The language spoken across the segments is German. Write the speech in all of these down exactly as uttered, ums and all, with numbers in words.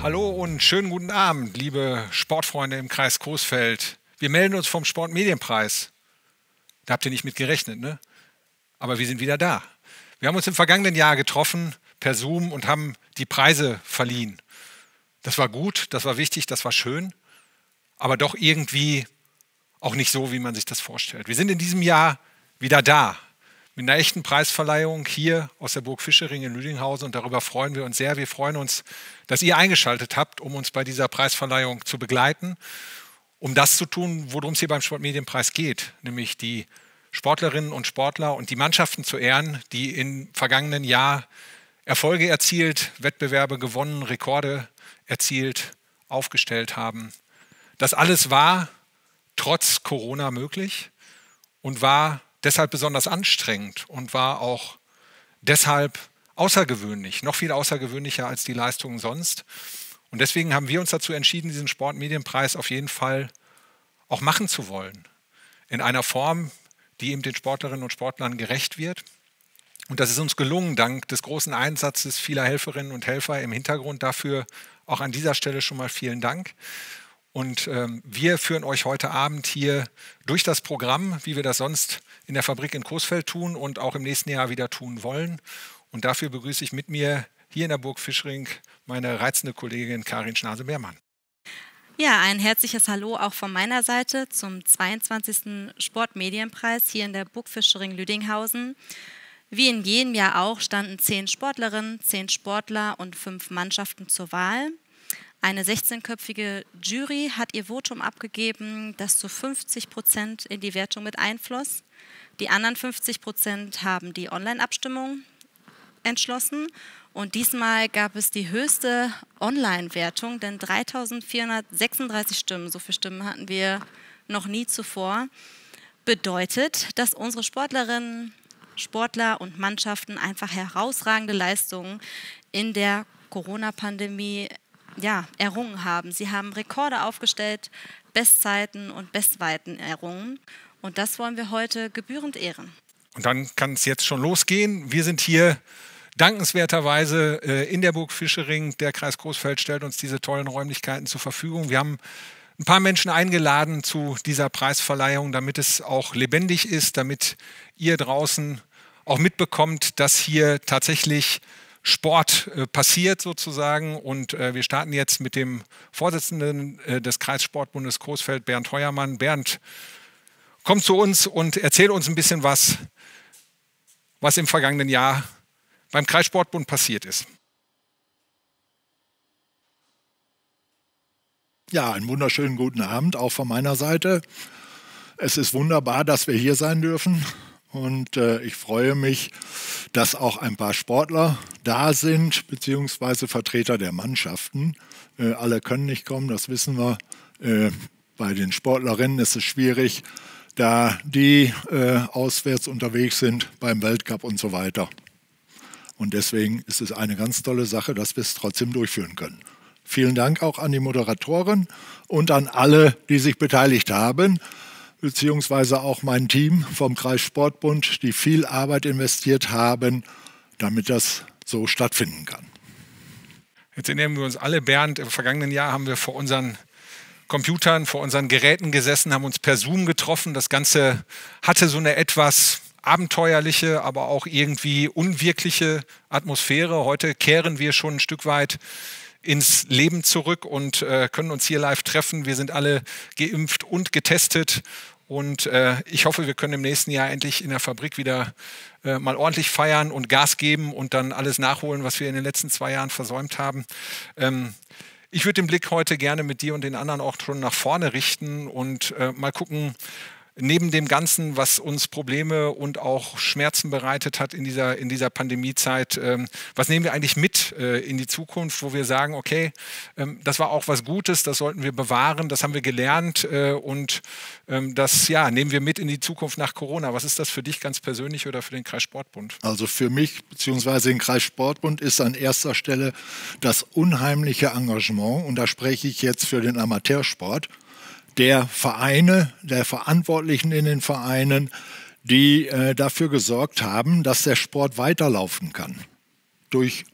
Hallo und schönen guten Abend, liebe Sportfreunde im Kreis Coesfeld. Wir melden uns vom Sportmedienpreis. Da habt ihr nicht mit gerechnet, ne? Aber wir sind wieder da. Wir haben uns im vergangenen Jahr getroffen per Zoom und haben die Preise verliehen. Das war gut, das war wichtig, das war schön, aber doch irgendwie auch nicht so, wie man sich das vorstellt. Wir sind in diesem Jahr wieder da, mit einer echten Preisverleihung hier aus der Burg Fischering in Lüdinghausen, und darüber freuen wir uns sehr. Wir freuen uns, dass ihr eingeschaltet habt, um uns bei dieser Preisverleihung zu begleiten, um das zu tun, worum es hier beim Sportmedienpreis geht, nämlich die Sportlerinnen und Sportler und die Mannschaften zu ehren, die im vergangenen Jahr Erfolge erzielt, Wettbewerbe gewonnen, Rekorde erzielt, aufgestellt haben. Das alles war trotz Corona möglich und war deshalb besonders anstrengend und war auch deshalb außergewöhnlich, noch viel außergewöhnlicher als die Leistungen sonst. Und deswegen haben wir uns dazu entschieden, diesen Sportmedienpreis auf jeden Fall auch machen zu wollen. In einer Form, die eben den Sportlerinnen und Sportlern gerecht wird. Und das ist uns gelungen, dank des großen Einsatzes vieler Helferinnen und Helfer im Hintergrund. Dafür auch an dieser Stelle schon mal vielen Dank. Und ähm, wir führen euch heute Abend hier durch das Programm, wie wir das sonst in der Fabrik in Coesfeld tun und auch im nächsten Jahr wieder tun wollen. Und dafür begrüße ich mit mir hier in der Burg Fischering meine reizende Kollegin Karin Schnase-Beermann. Ja, ein herzliches Hallo auch von meiner Seite zum zweiundzwanzigsten Sportmedienpreis hier in der Burg Fischering Lüdinghausen. Wie in jedem Jahr auch standen zehn Sportlerinnen, zehn Sportler und fünf Mannschaften zur Wahl. Eine sechzehnköpfige Jury hat ihr Votum abgegeben, das zu fünfzig Prozent in die Wertung mit einfloss. Die anderen fünfzig Prozent haben die Online-Abstimmung entschlossen. Und diesmal gab es die höchste Online-Wertung, denn dreitausendvierhundertsechsunddreißig Stimmen, so viele Stimmen hatten wir noch nie zuvor, bedeutet, dass unsere Sportlerinnen, Sportler und Mannschaften einfach herausragende Leistungen in der Corona-Pandemie ja, errungen haben. Sie haben Rekorde aufgestellt, Bestzeiten und Bestweiten errungen. Und das wollen wir heute gebührend ehren. Und dann kann es jetzt schon losgehen. Wir sind hier dankenswerterweise äh, in der Burg Fischering. Der Kreis Coesfeld stellt uns diese tollen Räumlichkeiten zur Verfügung. Wir haben ein paar Menschen eingeladen zu dieser Preisverleihung, damit es auch lebendig ist, damit ihr draußen auch mitbekommt, dass hier tatsächlich Sport äh, passiert sozusagen. Und äh, wir starten jetzt mit dem Vorsitzenden äh, des Kreissportbundes Coesfeld, Bernd Heuermann. Bernd, komm zu uns und erzähl uns ein bisschen was, was im vergangenen Jahr beim Kreissportbund passiert ist. Ja, einen wunderschönen guten Abend auch von meiner Seite. Es ist wunderbar, dass wir hier sein dürfen. Und äh, ich freue mich, dass auch ein paar Sportler da sind, beziehungsweise Vertreter der Mannschaften. Äh, alle können nicht kommen, das wissen wir. Äh, bei den Sportlerinnen ist es schwierig, da die äh, auswärts unterwegs sind beim Weltcup und so weiter. Und deswegen ist es eine ganz tolle Sache, dass wir es trotzdem durchführen können. Vielen Dank auch an die Moderatorin und an alle, die sich beteiligt haben, beziehungsweise auch mein Team vom Kreissportbund, die viel Arbeit investiert haben, damit das so stattfinden kann. Jetzt erinnern wir uns alle, Bernd, im vergangenen Jahr haben wir vor unseren Computern, vor unseren Geräten gesessen, haben uns per Zoom getroffen. Das Ganze hatte so eine etwas abenteuerliche, aber auch irgendwie unwirkliche Atmosphäre. Heute kehren wir schon ein Stück weit ins Leben zurück und äh, können uns hier live treffen. Wir sind alle geimpft und getestet. Und äh, ich hoffe, wir können im nächsten Jahr endlich in der Fabrik wieder äh, mal ordentlich feiern und Gas geben und dann alles nachholen, was wir in den letzten zwei Jahren versäumt haben. Ähm, ich würde den Blick heute gerne mit dir und den anderen auch schon nach vorne richten und äh, mal gucken, neben dem Ganzen, was uns Probleme und auch Schmerzen bereitet hat in dieser, in dieser Pandemiezeit, ähm, was nehmen wir eigentlich mit äh, in die Zukunft, wo wir sagen, okay, ähm, das war auch was Gutes, das sollten wir bewahren, das haben wir gelernt äh, und ähm, das ja, nehmen wir mit in die Zukunft nach Corona. Was ist das für dich ganz persönlich oder für den Kreissportbund? Also für mich bzw. den Kreissportbund ist an erster Stelle das unheimliche Engagement, und da spreche ich jetzt für den Amateursport, der Vereine, der Verantwortlichen in den Vereinen, die äh, dafür gesorgt haben, dass der Sport weiterlaufen kann. Durch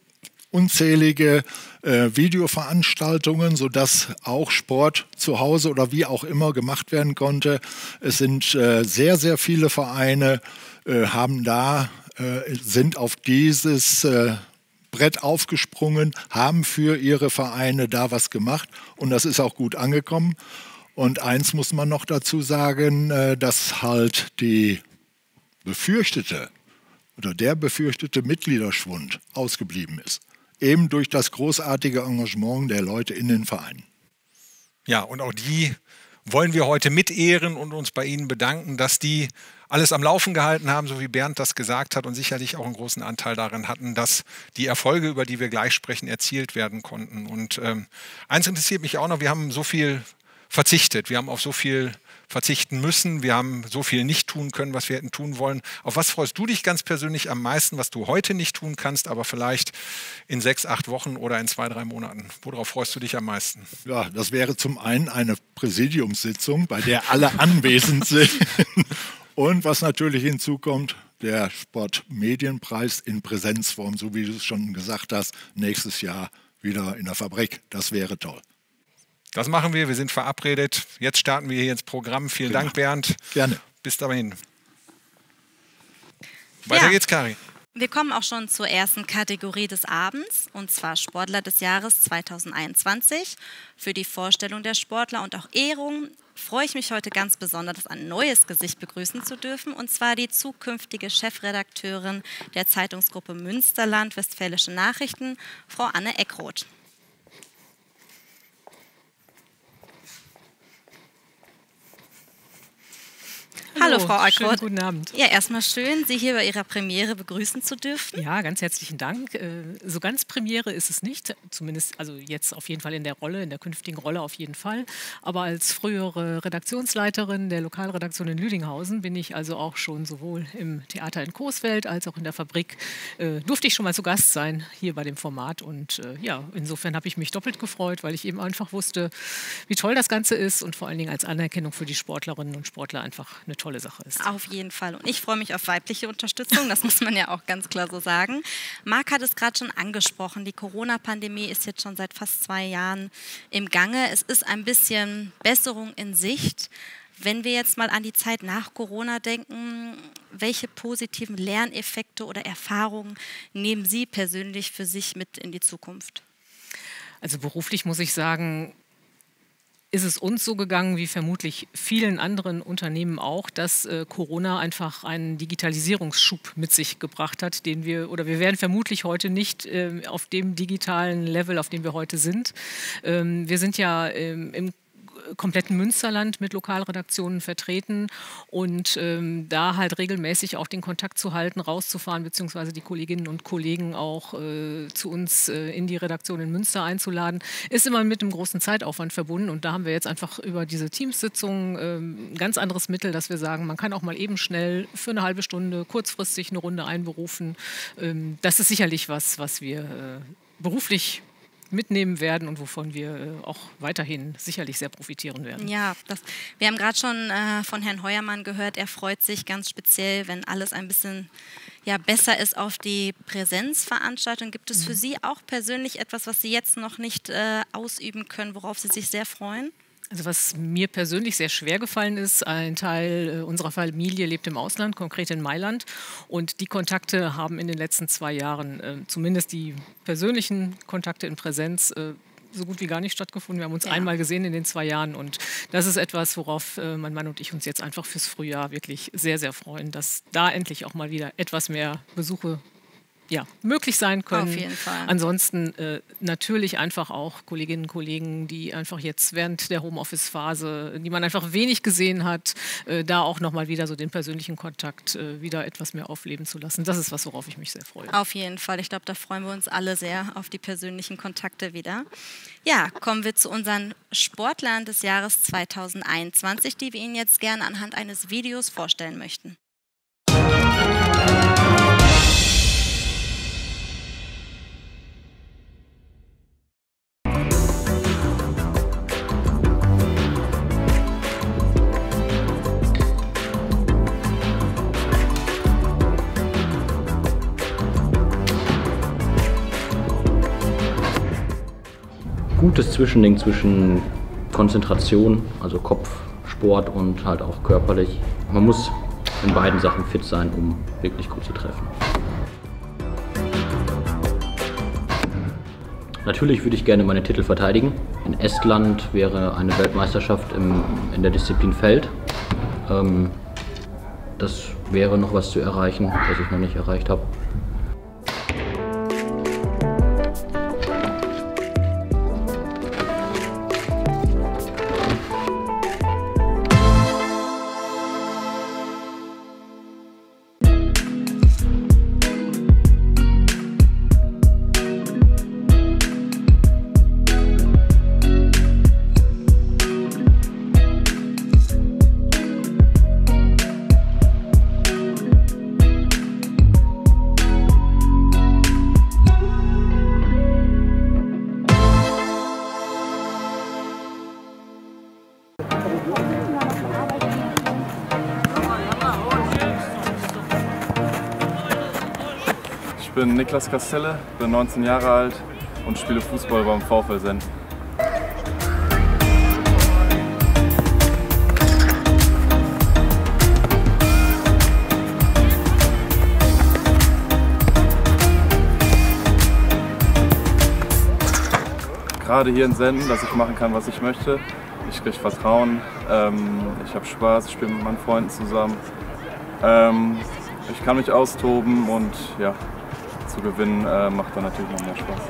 unzählige äh, Videoveranstaltungen, sodass auch Sport zu Hause oder wie auch immer gemacht werden konnte. Es sind äh, sehr, sehr viele Vereine, äh, haben da, äh, sind auf dieses äh, Brett aufgesprungen, haben für ihre Vereine da was gemacht und das ist auch gut angekommen. Und eins muss man noch dazu sagen, äh, dass halt die befürchtete oder der befürchtete Mitgliederschwund ausgeblieben ist. Eben durch das großartige Engagement der Leute in den Vereinen. Ja, und auch die wollen wir heute mitehren und uns bei Ihnen bedanken, dass die alles am Laufen gehalten haben, so wie Bernd das gesagt hat und sicherlich auch einen großen Anteil daran hatten, dass die Erfolge, über die wir gleich sprechen, erzielt werden konnten. Und ähm, eins interessiert mich auch noch, wir haben so viel verzichtet, wir haben auf so viel verzichten müssen. Wir haben so viel nicht tun können, was wir hätten tun wollen. Auf was freust du dich ganz persönlich am meisten, was du heute nicht tun kannst, aber vielleicht in sechs, acht Wochen oder in zwei, drei Monaten? Worauf freust du dich am meisten? Ja, das wäre zum einen eine Präsidiumssitzung, bei der alle anwesend sind. Und was natürlich hinzukommt, der Sportmedienpreis in Präsenzform, so wie du es schon gesagt hast, nächstes Jahr wieder in der Fabrik. Das wäre toll. Das machen wir, wir sind verabredet. Jetzt starten wir hier ins Programm. Vielen Dank, Bernd. Gerne. Bis dahin. Weiter ja. geht's, Kari. Wir kommen auch schon zur ersten Kategorie des Abends, und zwar Sportler des Jahres zweitausendeinundzwanzig. Für die Vorstellung der Sportler und auch Ehrung freue ich mich heute ganz besonders, ein neues Gesicht begrüßen zu dürfen, und zwar die zukünftige Chefredakteurin der Zeitungsgruppe Münsterland Westfälische Nachrichten, Frau Anne Eckroth. Hallo, Hallo Frau Eckroth. Guten Abend. Ja, erstmal schön, Sie hier bei Ihrer Premiere begrüßen zu dürfen. Ja, ganz herzlichen Dank. So ganz Premiere ist es nicht, zumindest also jetzt auf jeden Fall in der Rolle, in der künftigen Rolle auf jeden Fall. Aber als frühere Redaktionsleiterin der Lokalredaktion in Lüdinghausen bin ich also auch schon sowohl im Theater in Coesfeld als auch in der Fabrik, äh, durfte ich schon mal zu Gast sein hier bei dem Format. Und äh, ja, insofern habe ich mich doppelt gefreut, weil ich eben einfach wusste, wie toll das Ganze ist und vor allen Dingen als Anerkennung für die Sportlerinnen und Sportler einfach eine tolle Sache ist. Auf jeden Fall. Und ich freue mich auf weibliche Unterstützung, das muss man ja auch ganz klar so sagen. Marc hat es gerade schon angesprochen, die Corona-Pandemie ist jetzt schon seit fast zwei Jahren im Gange. Es ist ein bisschen Besserung in Sicht. Wenn wir jetzt mal an die Zeit nach Corona denken, welche positiven Lerneffekte oder Erfahrungen nehmen Sie persönlich für sich mit in die Zukunft? Also beruflich muss ich sagen, ist es uns so gegangen, wie vermutlich vielen anderen Unternehmen auch, dass äh, Corona einfach einen Digitalisierungsschub mit sich gebracht hat, den wir, oder wir wären vermutlich heute nicht äh, auf dem digitalen Level, auf dem wir heute sind. Ähm, wir sind ja ähm, im kompletten Münsterland mit Lokalredaktionen vertreten und ähm, da halt regelmäßig auch den Kontakt zu halten, rauszufahren, beziehungsweise die Kolleginnen und Kollegen auch äh, zu uns äh, in die Redaktion in Münster einzuladen, ist immer mit einem großen Zeitaufwand verbunden, und da haben wir jetzt einfach über diese Teamsitzungen ähm, ein ganz anderes Mittel, dass wir sagen, man kann auch mal eben schnell für eine halbe Stunde kurzfristig eine Runde einberufen. Ähm, das ist sicherlich was, was wir äh, beruflich mitnehmen werden und wovon wir äh, auch weiterhin sicherlich sehr profitieren werden. Ja, das, wir haben gerade schon äh, von Herrn Heuermann gehört, er freut sich ganz speziell, wenn alles ein bisschen ja, besser ist, auf die Präsenzveranstaltung. Gibt es für Sie auch persönlich etwas, was Sie jetzt noch nicht äh, ausüben können, worauf Sie sich sehr freuen? Also was mir persönlich sehr schwer gefallen ist, ein Teil unserer Familie lebt im Ausland, konkret in Mailand, und die Kontakte haben in den letzten zwei Jahren, äh, zumindest die persönlichen Kontakte in Präsenz, äh, so gut wie gar nicht stattgefunden. Wir haben uns ja. einmal gesehen in den zwei Jahren, und das ist etwas, worauf äh, mein Mann und ich uns jetzt einfach fürs Frühjahr wirklich sehr, sehr freuen, dass da endlich auch mal wieder etwas mehr Besuche ja, möglich sein können. Auf jeden Fall. Ansonsten äh, natürlich einfach auch Kolleginnen und Kollegen, die einfach jetzt während der Homeoffice-Phase, die man einfach wenig gesehen hat, äh, da auch nochmal wieder so den persönlichen Kontakt äh, wieder etwas mehr aufleben zu lassen. Das ist was, worauf ich mich sehr freue. Auf jeden Fall. Ich glaube, da freuen wir uns alle sehr auf die persönlichen Kontakte wieder. Ja, kommen wir zu unseren Sportlern des Jahres zweitausendeinundzwanzig, die wir Ihnen jetzt gerne anhand eines Videos vorstellen möchten. gutes Zwischending zwischen Konzentration, also Kopfsport und halt auch körperlich. Man muss in beiden Sachen fit sein, um wirklich gut zu treffen. Natürlich würde ich gerne meine Titel verteidigen. In Estland wäre eine Weltmeisterschaft im, in der Disziplin Feld. Ähm, das wäre noch was zu erreichen, was ich noch nicht erreicht habe. Ich bin Niklas Kastelle, bin neunzehn Jahre alt und spiele Fußball beim VfL Senden. Gerade hier in Senden, dass ich machen kann, was ich möchte. Ich kriege Vertrauen, ähm, ich habe Spaß, ich spiele mit meinen Freunden zusammen. Ähm, ich kann mich austoben und ja, zu gewinnen äh, macht dann natürlich noch mehr Spaß.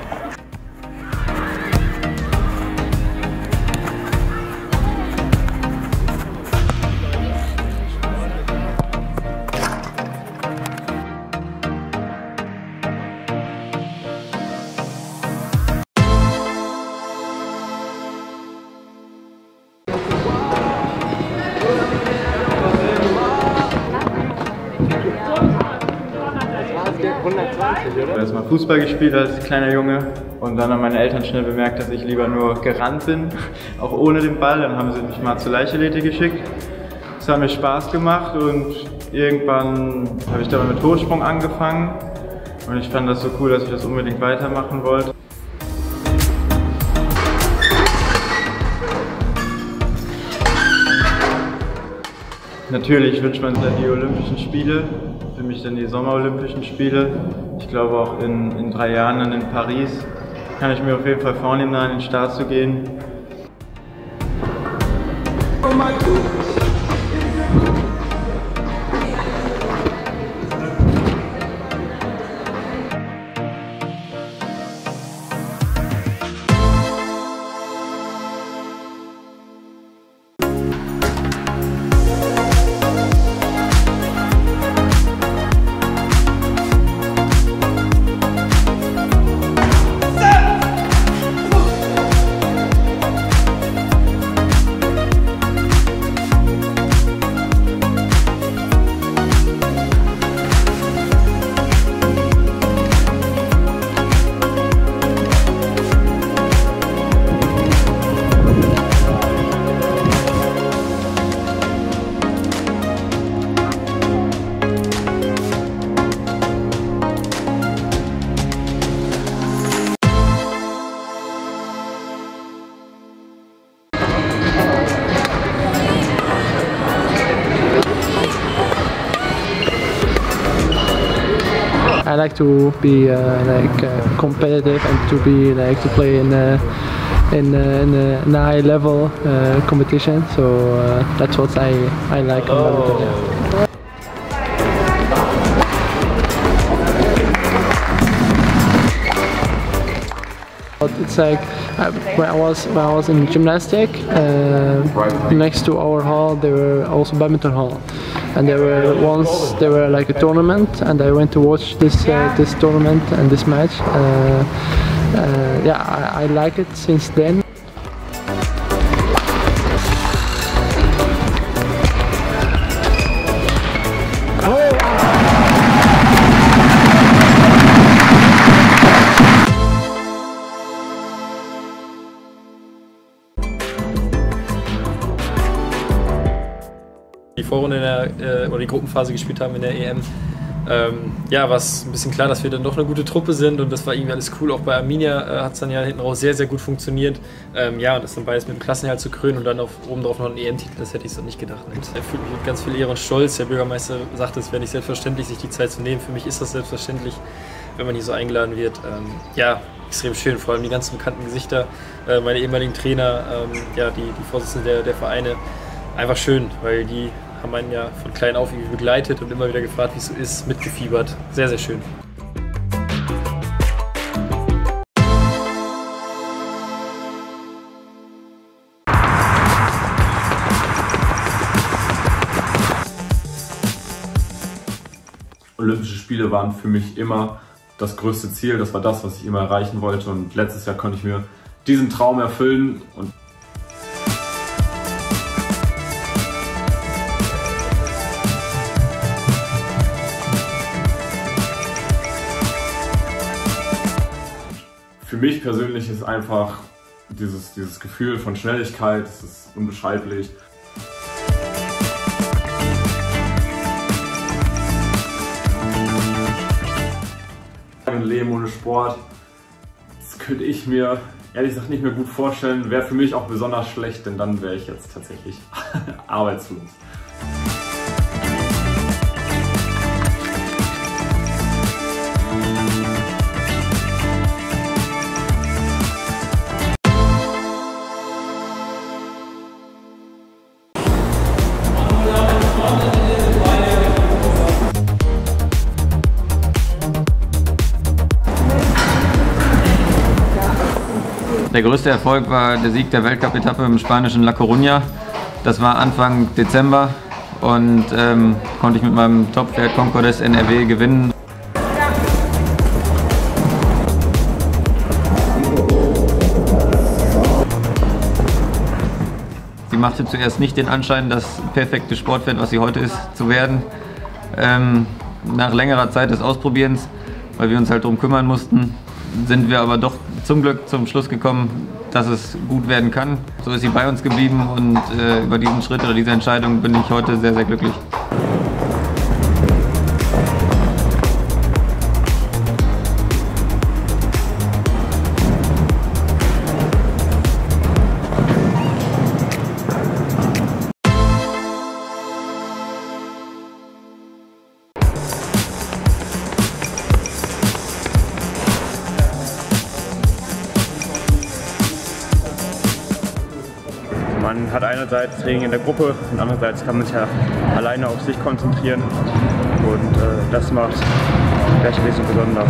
Ich habe erstmal Fußball gespielt als kleiner Junge und dann haben meine Eltern schnell bemerkt, dass ich lieber nur gerannt bin, auch ohne den Ball. Dann haben sie mich mal zur Leichtathletik geschickt. Das hat mir Spaß gemacht und irgendwann habe ich dann mit Hochsprung angefangen und ich fand das so cool, dass ich das unbedingt weitermachen wollte. Natürlich wünscht man sich die Olympischen Spiele, für mich dann die Sommerolympischen Spiele. Ich glaube auch in, in drei Jahren dann in Paris kann ich mir auf jeden Fall vornehmen, an den Start zu gehen. I like to be uh, like uh, competitive and to be like to play in a, in a, in a, in a high level uh, competition. So uh, that's what I I like about it. Yeah. It's like uh, when I was when I was in gymnastic, uh, next to our hall there were also badminton hall, and there were once there were like a tournament, and I went to watch this uh, this tournament and this match. Uh, uh, yeah, I, I like it since then. Die Vorrunde in der, äh, oder die Gruppenphase gespielt haben in der E M, ähm, ja, war es ein bisschen klar, dass wir dann doch eine gute Truppe sind und das war irgendwie alles cool. Auch bei Arminia äh, hat es dann ja hinten raus sehr, sehr gut funktioniert. Ähm, ja, und das dann beides mit dem Klassenerhalt zu krönen und dann auf, obendrauf noch einen E M-Titel, das hätte ich so nicht gedacht. Und er fühlt mich mit ganz viel Ehre und Stolz. Der Bürgermeister sagte, es wäre nicht selbstverständlich, sich die Zeit zu nehmen. Für mich ist das selbstverständlich, wenn man hier so eingeladen wird. Ähm, ja, extrem schön, vor allem die ganzen bekannten Gesichter, äh, meine ehemaligen Trainer, ähm, ja, die, die Vorsitzenden der, der Vereine. Einfach schön, weil die haben einen ja von klein auf irgendwie begleitet und immer wieder gefragt, wie es so ist, mitgefiebert. Sehr, sehr schön. Olympische Spiele waren für mich immer das größte Ziel. Das war das, was ich immer erreichen wollte. Und letztes Jahr konnte ich mir diesen Traum erfüllen. Und für mich persönlich ist einfach dieses, dieses Gefühl von Schnelligkeit, das ist unbeschreiblich. Ein Leben ohne Sport, das könnte ich mir ehrlich gesagt nicht mehr gut vorstellen, wäre für mich auch besonders schlecht, denn dann wäre ich jetzt tatsächlich arbeitslos. Der größte Erfolg war der Sieg der Weltcup-Etappe im spanischen La Coruña. Das war Anfang Dezember und ähm, konnte ich mit meinem Top-Pferd Concordes N R W gewinnen. Sie machte zuerst nicht den Anschein, das perfekte Sportpferd, was sie heute ist, zu werden. Ähm, nach längerer Zeit des Ausprobierens, weil wir uns halt darum kümmern mussten, sind wir aber doch zum Glück zum Schluss gekommen, dass es gut werden kann. So ist sie bei uns geblieben und äh, über diesen Schritt oder diese Entscheidung bin ich heute sehr, sehr glücklich. Man hat einerseits Training in der Gruppe und andererseits kann man sich ja alleine auf sich konzentrieren und äh, das macht Berchtesgaden so besonders.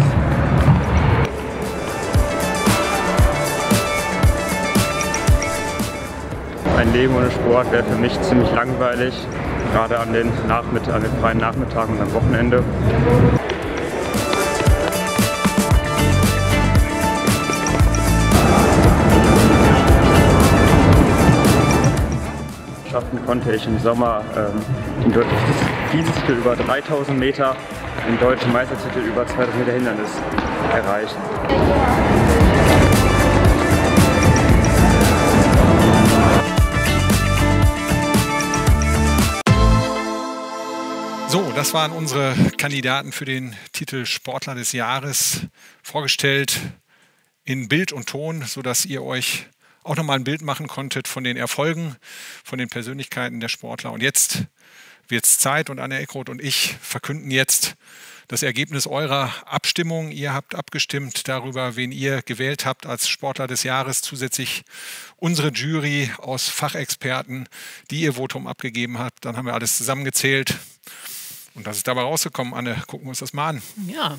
Ein Leben ohne Sport wäre für mich ziemlich langweilig, gerade an den, Nachmitt- an den freien Nachmittagen und am Wochenende. Schaffen konnte ich im Sommer ähm, den Vize-Titel über dreitausend Meter, den deutschen Meistertitel über zweitausend Meter Hindernis erreichen. So, das waren unsere Kandidaten für den Titel Sportler des Jahres, vorgestellt in Bild und Ton, sodass ihr euch auch nochmal ein Bild machen konntet von den Erfolgen, von den Persönlichkeiten der Sportler. Und jetzt wird es Zeit und Anne Eckroth und ich verkünden jetzt das Ergebnis eurer Abstimmung. Ihr habt abgestimmt darüber, wen ihr gewählt habt als Sportler des Jahres. Zusätzlich unsere Jury aus Fachexperten, die ihr Votum abgegeben habt. Dann haben wir alles zusammengezählt. Und das ist dabei rausgekommen. Anne, gucken wir uns das mal an. Ja.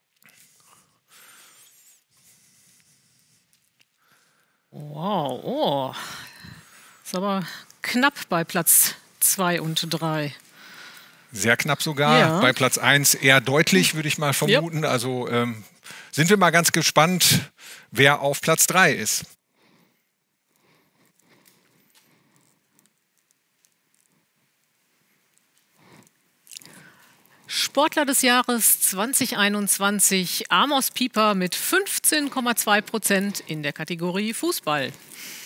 Wow, oh. Ist aber knapp bei Platz zwei und drei. Sehr knapp sogar. Ja. Bei Platz eins eher deutlich, würde ich mal vermuten. Ja. Also ähm, sind wir mal ganz gespannt, wer auf Platz drei ist. Sportler des Jahres zwanzig einundzwanzig, Amos Pieper mit fünfzehn Komma zwei Prozent in der Kategorie Fußball.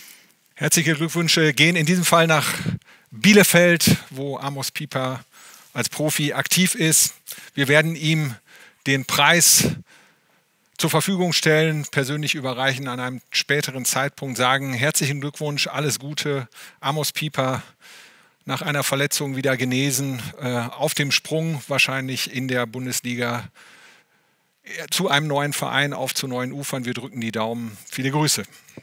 Herzliche Glückwünsche gehen in diesem Fall nach Bielefeld, wo Amos Pieper als Profi aktiv ist. Wir werden ihm den Preis zur Verfügung stellen, persönlich überreichen, an einem späteren Zeitpunkt sagen, herzlichen Glückwunsch, alles Gute, Amos Pieper, nach einer Verletzung wieder genesen, äh, auf dem Sprung wahrscheinlich in der Bundesliga zu einem neuen Verein, auf zu neuen Ufern. Wir drücken die Daumen. Viele Grüße.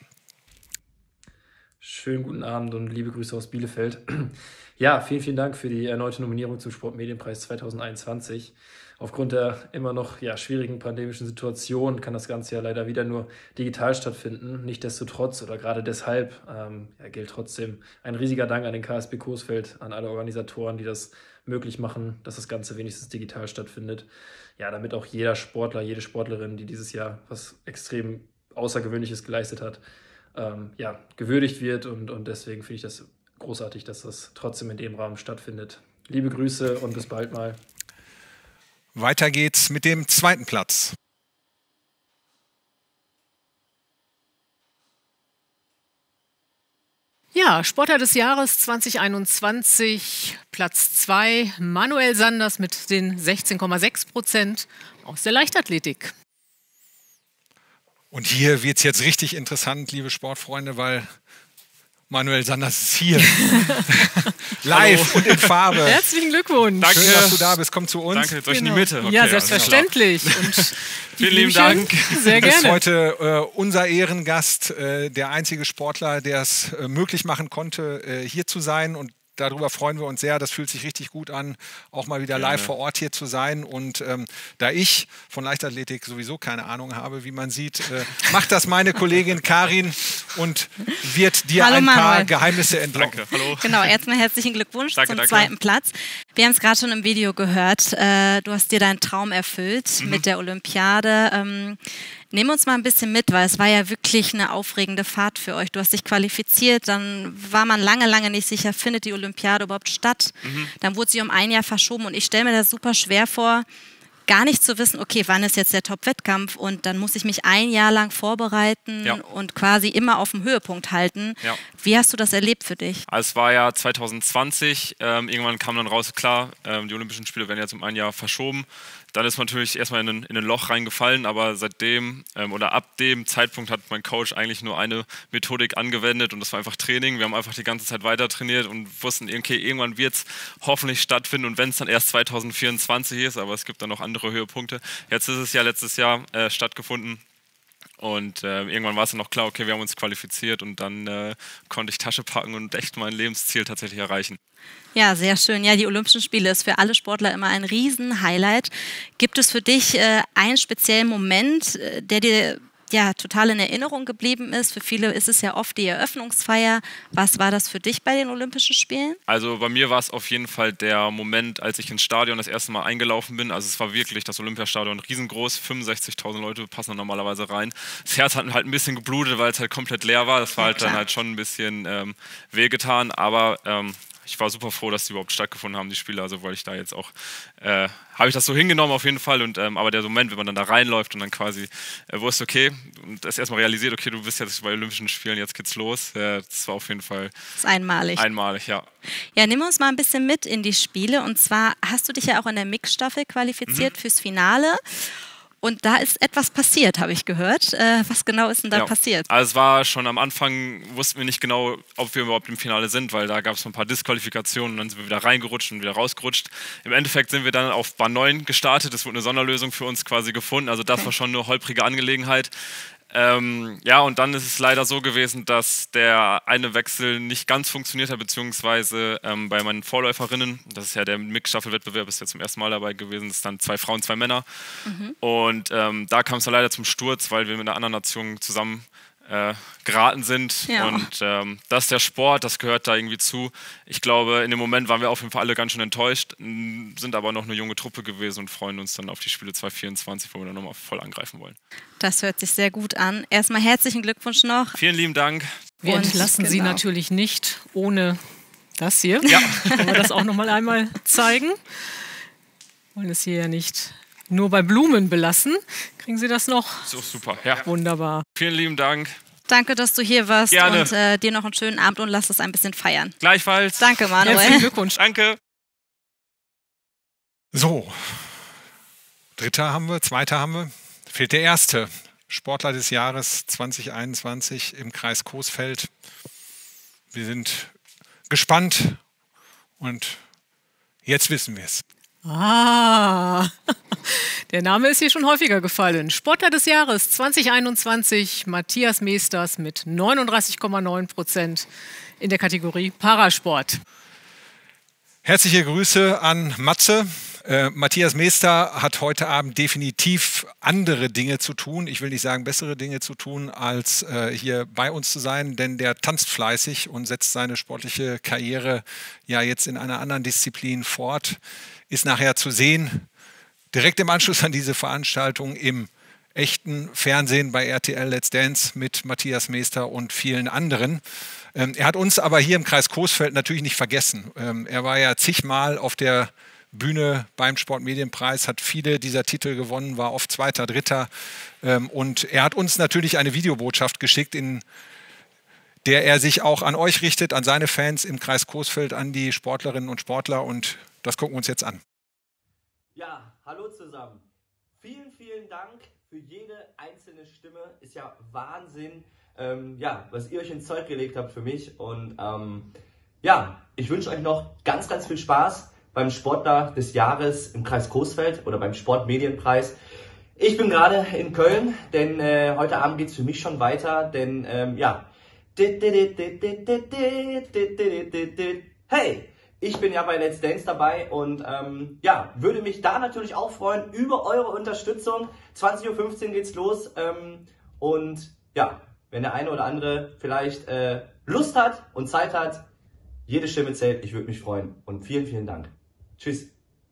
Schönen guten Abend und liebe Grüße aus Bielefeld. Ja, vielen, vielen Dank für die erneute Nominierung zum Sportmedienpreis zweitausendeinundzwanzig. Aufgrund der immer noch ja, schwierigen pandemischen Situation kann das Ganze ja leider wieder nur digital stattfinden. Nichtsdestotrotz oder gerade deshalb ähm, ja, gilt trotzdem ein riesiger Dank an den K S B Coesfeld, an alle Organisatoren, die das möglich machen, dass das Ganze wenigstens digital stattfindet. Ja, damit auch jeder Sportler, jede Sportlerin, die dieses Jahr was extrem Außergewöhnliches geleistet hat, ähm, ja, gewürdigt wird. Und, und deswegen finde ich das großartig, dass das trotzdem in dem Rahmen stattfindet. Liebe Grüße und bis bald mal. Weiter geht's mit dem zweiten Platz. Ja, Sportler des Jahres zweitausendeinundzwanzig, Platz zwei, Manuel Sanders mit den sechzehn Komma sechs Prozent aus der Leichtathletik. Und hier wird es jetzt richtig interessant, liebe Sportfreunde, weil Manuel Sanders ist hier. Live und in Farbe. Herzlichen Glückwunsch. Danke, Schön, dass du da bist. Komm zu uns. Danke, jetzt euch Genau. in die Mitte. Okay, ja, selbstverständlich. Und vielen lieben Dank. Sehr Du bist gerne. heute äh, unser Ehrengast, äh, der einzige Sportler, der es äh, möglich machen konnte, äh, hier zu sein. Und darüber freuen wir uns sehr. Das fühlt sich richtig gut an, auch mal wieder live vor Ort hier zu sein. Und ähm, da ich von Leichtathletik sowieso keine Ahnung habe, wie man sieht, äh, macht das meine Kollegin Karin und wird dir Hallo, ein paar Manuel. Geheimnisse entlocken. Danke, hallo. Genau, erstmal herzlichen Glückwunsch Danke, zum danke. zweiten Platz. Wir haben es gerade schon im Video gehört. Äh, du hast dir deinen Traum erfüllt Mhm. mit der Olympiade. Ähm, Nimm uns mal ein bisschen mit, weil es war ja wirklich eine aufregende Fahrt für euch. Du hast dich qualifiziert, dann war man lange, lange nicht sicher, findet die Olympiade überhaupt statt. Mhm. Dann wurde sie um ein Jahr verschoben und ich stelle mir das super schwer vor, gar nicht zu wissen, okay, wann ist jetzt der Top-Wettkampf und dann muss ich mich ein Jahr lang vorbereiten Ja. und quasi immer auf dem Höhepunkt halten. Ja. Wie hast du das erlebt für dich? Also es war ja zwanzig zwanzig, ähm, irgendwann kam dann raus, klar, ähm, die Olympischen Spiele werden jetzt um ein Jahr verschoben. Dann ist man natürlich erstmal in ein, in ein Loch reingefallen, aber seitdem ähm, oder ab dem Zeitpunkt hat mein Coach eigentlich nur eine Methodik angewendet und das war einfach Training. Wir haben einfach die ganze Zeit weiter trainiert und wussten, okay, irgendwann wird es hoffentlich stattfinden und wenn es dann erst zwanzig vierundzwanzig ist, aber es gibt dann noch andere Höhepunkte. Jetzt ist es ja letztes Jahr äh, stattgefunden. Und äh, irgendwann war es dann noch klar, okay, wir haben uns qualifiziert und dann äh, konnte ich Tasche packen und echt mein Lebensziel tatsächlich erreichen. Ja, sehr schön. Ja, die Olympischen Spiele ist für alle Sportler immer ein Riesen-Highlight. Gibt es für dich äh, einen speziellen Moment, äh, der dir ja total in Erinnerung geblieben ist? Für viele ist es ja oft die Eröffnungsfeier. Was war das für dich bei den Olympischen Spielen? Also bei mir war es auf jeden Fall der Moment, als ich ins Stadion das erste Mal eingelaufen bin. Also es war wirklich das Olympiastadion riesengroß, fünfundsechzigtausend Leute passen da normalerweise rein. Das Herz hat halt ein bisschen geblutet, weil es halt komplett leer war. Das war halt dann halt schon ein bisschen ähm, wehgetan, aber ähm, ich war super froh, dass die überhaupt stattgefunden haben, die Spiele. Also weil ich da jetzt auch, äh, habe ich das so hingenommen auf jeden Fall. Und, ähm, aber der Moment, wenn man dann da reinläuft und dann quasi äh, wusste, okay, und das erstmal realisiert, okay, du bist jetzt bei Olympischen Spielen, jetzt geht's los. Äh, das war auf jeden Fall Das ist einmalig. einmalig, ja. Ja, nimm uns mal ein bisschen mit in die Spiele. Und zwar hast du dich ja auch in der Mixstaffel qualifiziert Mhm. fürs Finale. Und da ist etwas passiert, habe ich gehört. Äh, was genau ist denn da Ja. passiert? Also es war schon am Anfang, wussten wir nicht genau, ob wir überhaupt im Finale sind, weil da gab es ein paar Disqualifikationen und dann sind wir wieder reingerutscht und wieder rausgerutscht. Im Endeffekt sind wir dann auf Bahn neun gestartet, es wurde eine Sonderlösung für uns quasi gefunden, also das war schon eine holprige Angelegenheit. Ähm, ja, und dann ist es leider so gewesen, dass der eine Wechsel nicht ganz funktioniert hat, beziehungsweise ähm, bei meinen Vorläuferinnen, das ist ja der Mix-Staffel-Wettbewerb, ist ja zum ersten Mal dabei gewesen, das sind dann zwei Frauen, zwei Männer. Mhm. Und ähm, da kam es dann leider zum Sturz, weil wir mit einer anderen Nation zusammen äh, geraten sind. Ja. Und ähm, das ist der Sport, das gehört da irgendwie zu. Ich glaube, in dem Moment waren wir auf jeden Fall alle ganz schön enttäuscht, m, sind aber noch eine junge Truppe gewesen und freuen uns dann auf die Spiele zwanzig vierundzwanzig, wo wir dann nochmal voll angreifen wollen. Das hört sich sehr gut an. Erstmal herzlichen Glückwunsch noch. Vielen lieben Dank. Wir Und entlassen Sie genau. natürlich nicht ohne das hier. Ja. Können wir das auch noch mal einmal zeigen? Wollen es hier ja nicht nur bei Blumen belassen. Kriegen Sie das noch? So super, ja. Wunderbar. Vielen lieben Dank. Danke, dass du hier warst. Gerne. Und äh, dir noch einen schönen Abend und lass es ein bisschen feiern. Gleichfalls. Danke, Manuel. Herzlichen Glückwunsch. Danke. So, dritter haben wir, zweiter haben wir. Fehlt der erste Sportler des Jahres zwanzig einundzwanzig im Kreis Coesfeld. Wir sind gespannt und jetzt wissen wir es. Ah, der Name ist hier schon häufiger gefallen. Sportler des Jahres zwanzig einundzwanzig, Matthias Meesters mit neununddreißig Komma neun Prozent in der Kategorie Parasport. Herzliche Grüße an Matze. Äh, Matthias Meester hat heute Abend definitiv andere Dinge zu tun, ich will nicht sagen bessere Dinge zu tun, als äh, hier bei uns zu sein, denn der tanzt fleißig und setzt seine sportliche Karriere ja jetzt in einer anderen Disziplin fort. Ist nachher zu sehen, direkt im Anschluss an diese Veranstaltung im echten Fernsehen bei R T L Let's Dance mit Matthias Meester und vielen anderen. Ähm, er hat uns aber hier im Kreis Coesfeld natürlich nicht vergessen. Ähm, er war ja zigmal auf der Bühne beim Sportmedienpreis, hat viele dieser Titel gewonnen, war oft Zweiter, Dritter. Ähm, und er hat uns natürlich eine Videobotschaft geschickt, in der er sich auch an euch richtet, an seine Fans im Kreis Coesfeld, an die Sportlerinnen und Sportler. Und das gucken wir uns jetzt an. Ja, hallo zusammen. Vielen, vielen Dank für jede einzelne Stimme. Ist ja Wahnsinn, ähm, ja, was ihr euch ins Zeug gelegt habt für mich. Und ähm, ja, ich wünsche euch noch ganz, ganz viel Spaß beim Sportler des Jahres im Kreis Coesfeld oder beim Sportmedienpreis. Ich bin gerade in Köln, denn äh, heute Abend geht es für mich schon weiter, denn ähm, ja, hey, ich bin ja bei Let's Dance dabei und ähm, ja, würde mich da natürlich auch freuen über eure Unterstützung. zwanzig Uhr fünfzehn geht's los ähm, und ja, wenn der eine oder andere vielleicht äh, Lust hat und Zeit hat, jede Stimme zählt, ich würde mich freuen und vielen, vielen Dank. Tschüss.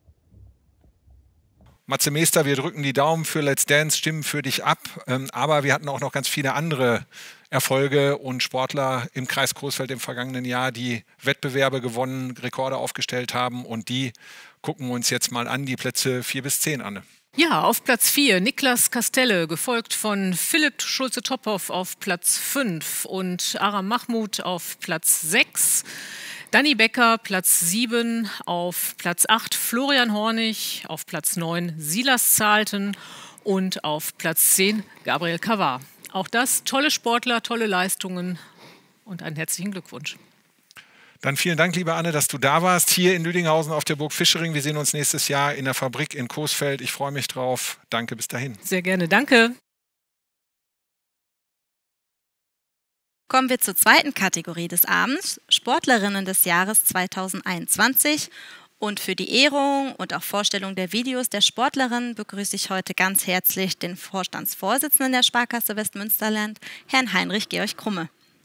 Matze Meester, wir drücken die Daumen für Let's Dance, stimmen für dich ab, ähm, aber wir hatten auch noch ganz viele andere Erfolge und Sportler im Kreis Coesfeld im vergangenen Jahr, die Wettbewerbe gewonnen, Rekorde aufgestellt haben und die gucken wir uns jetzt mal an, die Plätze vier bis zehn an. Ja, auf Platz vier Niklas Castelle, gefolgt von Philipp Schulze-Tophoff auf Platz fünf und Aram Mahmoud auf Platz sechs. Danny Becker, Platz sieben, auf Platz acht Florian Hornig, auf Platz neun Silas Zahlten und auf Platz zehn Gabriel Kavar. Auch das tolle Sportler, tolle Leistungen und einen herzlichen Glückwunsch. Dann vielen Dank, liebe Anne, dass du da warst, hier in Lüdinghausen auf der Burg Fischering. Wir sehen uns nächstes Jahr in der Fabrik in Coesfeld. Ich freue mich drauf. Danke, bis dahin. Sehr gerne, danke. Kommen wir zur zweiten Kategorie des Abends, Sportlerinnen des Jahres zweitausendeinundzwanzig. Und für die Ehrung und auch Vorstellung der Videos der Sportlerinnen begrüße ich heute ganz herzlich den Vorstandsvorsitzenden der Sparkasse Westmünsterland, Herrn Heinrich Georg Krumme.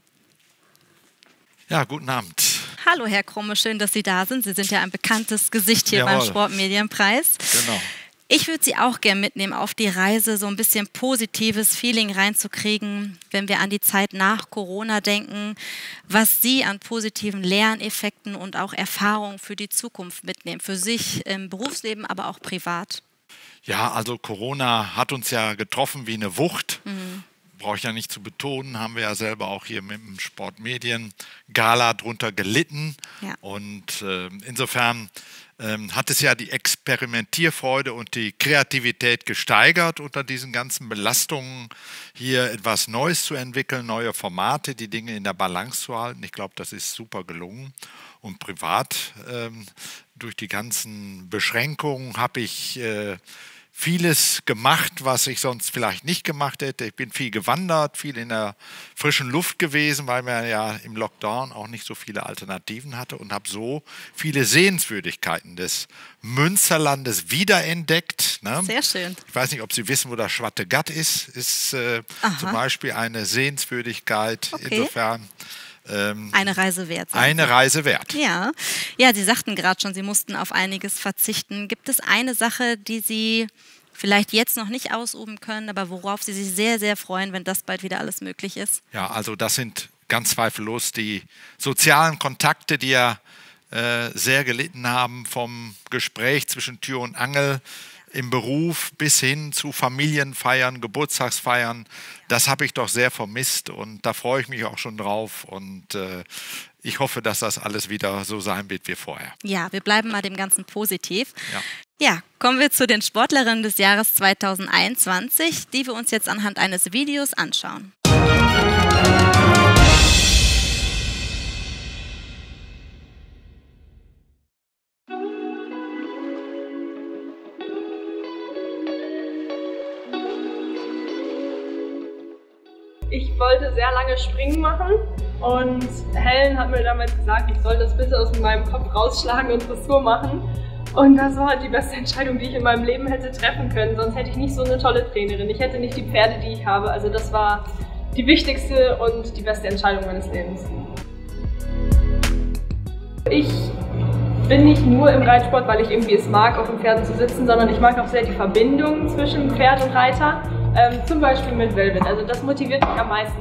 Ja, guten Abend. Hallo Herr Krumme, schön, dass Sie da sind. Sie sind ja ein bekanntes Gesicht hier Jawohl. Beim Sportmedienpreis. Genau. Ich würde Sie auch gerne mitnehmen auf die Reise, so ein bisschen positives Feeling reinzukriegen, wenn wir an die Zeit nach Corona denken, was Sie an positiven Lerneffekten und auch Erfahrungen für die Zukunft mitnehmen, für sich im Berufsleben, aber auch privat. Ja, also Corona hat uns ja getroffen wie eine Wucht. Mhm. Brauche ich ja nicht zu betonen, haben wir ja selber auch hier mit dem Sportmedien-Gala drunter gelitten. Ja. Und äh, insofern ähm, hat es ja die Experimentierfreude und die Kreativität gesteigert unter diesen ganzen Belastungen, hier etwas Neues zu entwickeln, neue Formate, die Dinge in der Balance zu halten. Ich glaube, das ist super gelungen. Und privat, ähm, durch die ganzen Beschränkungen, habe ich äh, vieles gemacht, was ich sonst vielleicht nicht gemacht hätte. Ich bin viel gewandert, viel in der frischen Luft gewesen, weil man ja im Lockdown auch nicht so viele Alternativen hatte und habe so viele Sehenswürdigkeiten des Münsterlandes wiederentdeckt. Ne? Sehr schön. Ich weiß nicht, ob Sie wissen, wo das Schwattegatt ist. Ist äh, zum Beispiel eine Sehenswürdigkeit. Okay. Insofern Ähm, eine Reise wert. Eine Reise wert. Ja. Ja, Sie sagten gerade schon, Sie mussten auf einiges verzichten. Gibt es eine Sache, die Sie vielleicht jetzt noch nicht ausüben können, aber worauf Sie sich sehr, sehr freuen, wenn das bald wieder alles möglich ist? Ja, also das sind ganz zweifellos die sozialen Kontakte, die ja äh, sehr gelitten haben vom Gespräch zwischen Tür und Angel im Beruf bis hin zu Familienfeiern, Geburtstagsfeiern. Das habe ich doch sehr vermisst und da freue ich mich auch schon drauf und äh, ich hoffe, dass das alles wieder so sein wird wie vorher. Ja, wir bleiben mal dem Ganzen positiv. Ja. Ja, kommen wir zu den Sportlerinnen des Jahres zweitausendeinundzwanzig, die wir uns jetzt anhand eines Videos anschauen. Ich wollte sehr lange Springen machen und Helen hat mir damals gesagt, ich soll das bitte aus meinem Kopf rausschlagen und Dressur machen. Und das war die beste Entscheidung, die ich in meinem Leben hätte treffen können. Sonst hätte ich nicht so eine tolle Trainerin. Ich hätte nicht die Pferde, die ich habe. Also das war die wichtigste und die beste Entscheidung meines Lebens. Ich bin nicht nur im Reitsport, weil ich irgendwie es mag, auf den Pferden zu sitzen, sondern ich mag auch sehr die Verbindung zwischen Pferd und Reiter. Ähm, zum Beispiel mit Velvet, also das motiviert mich am meisten.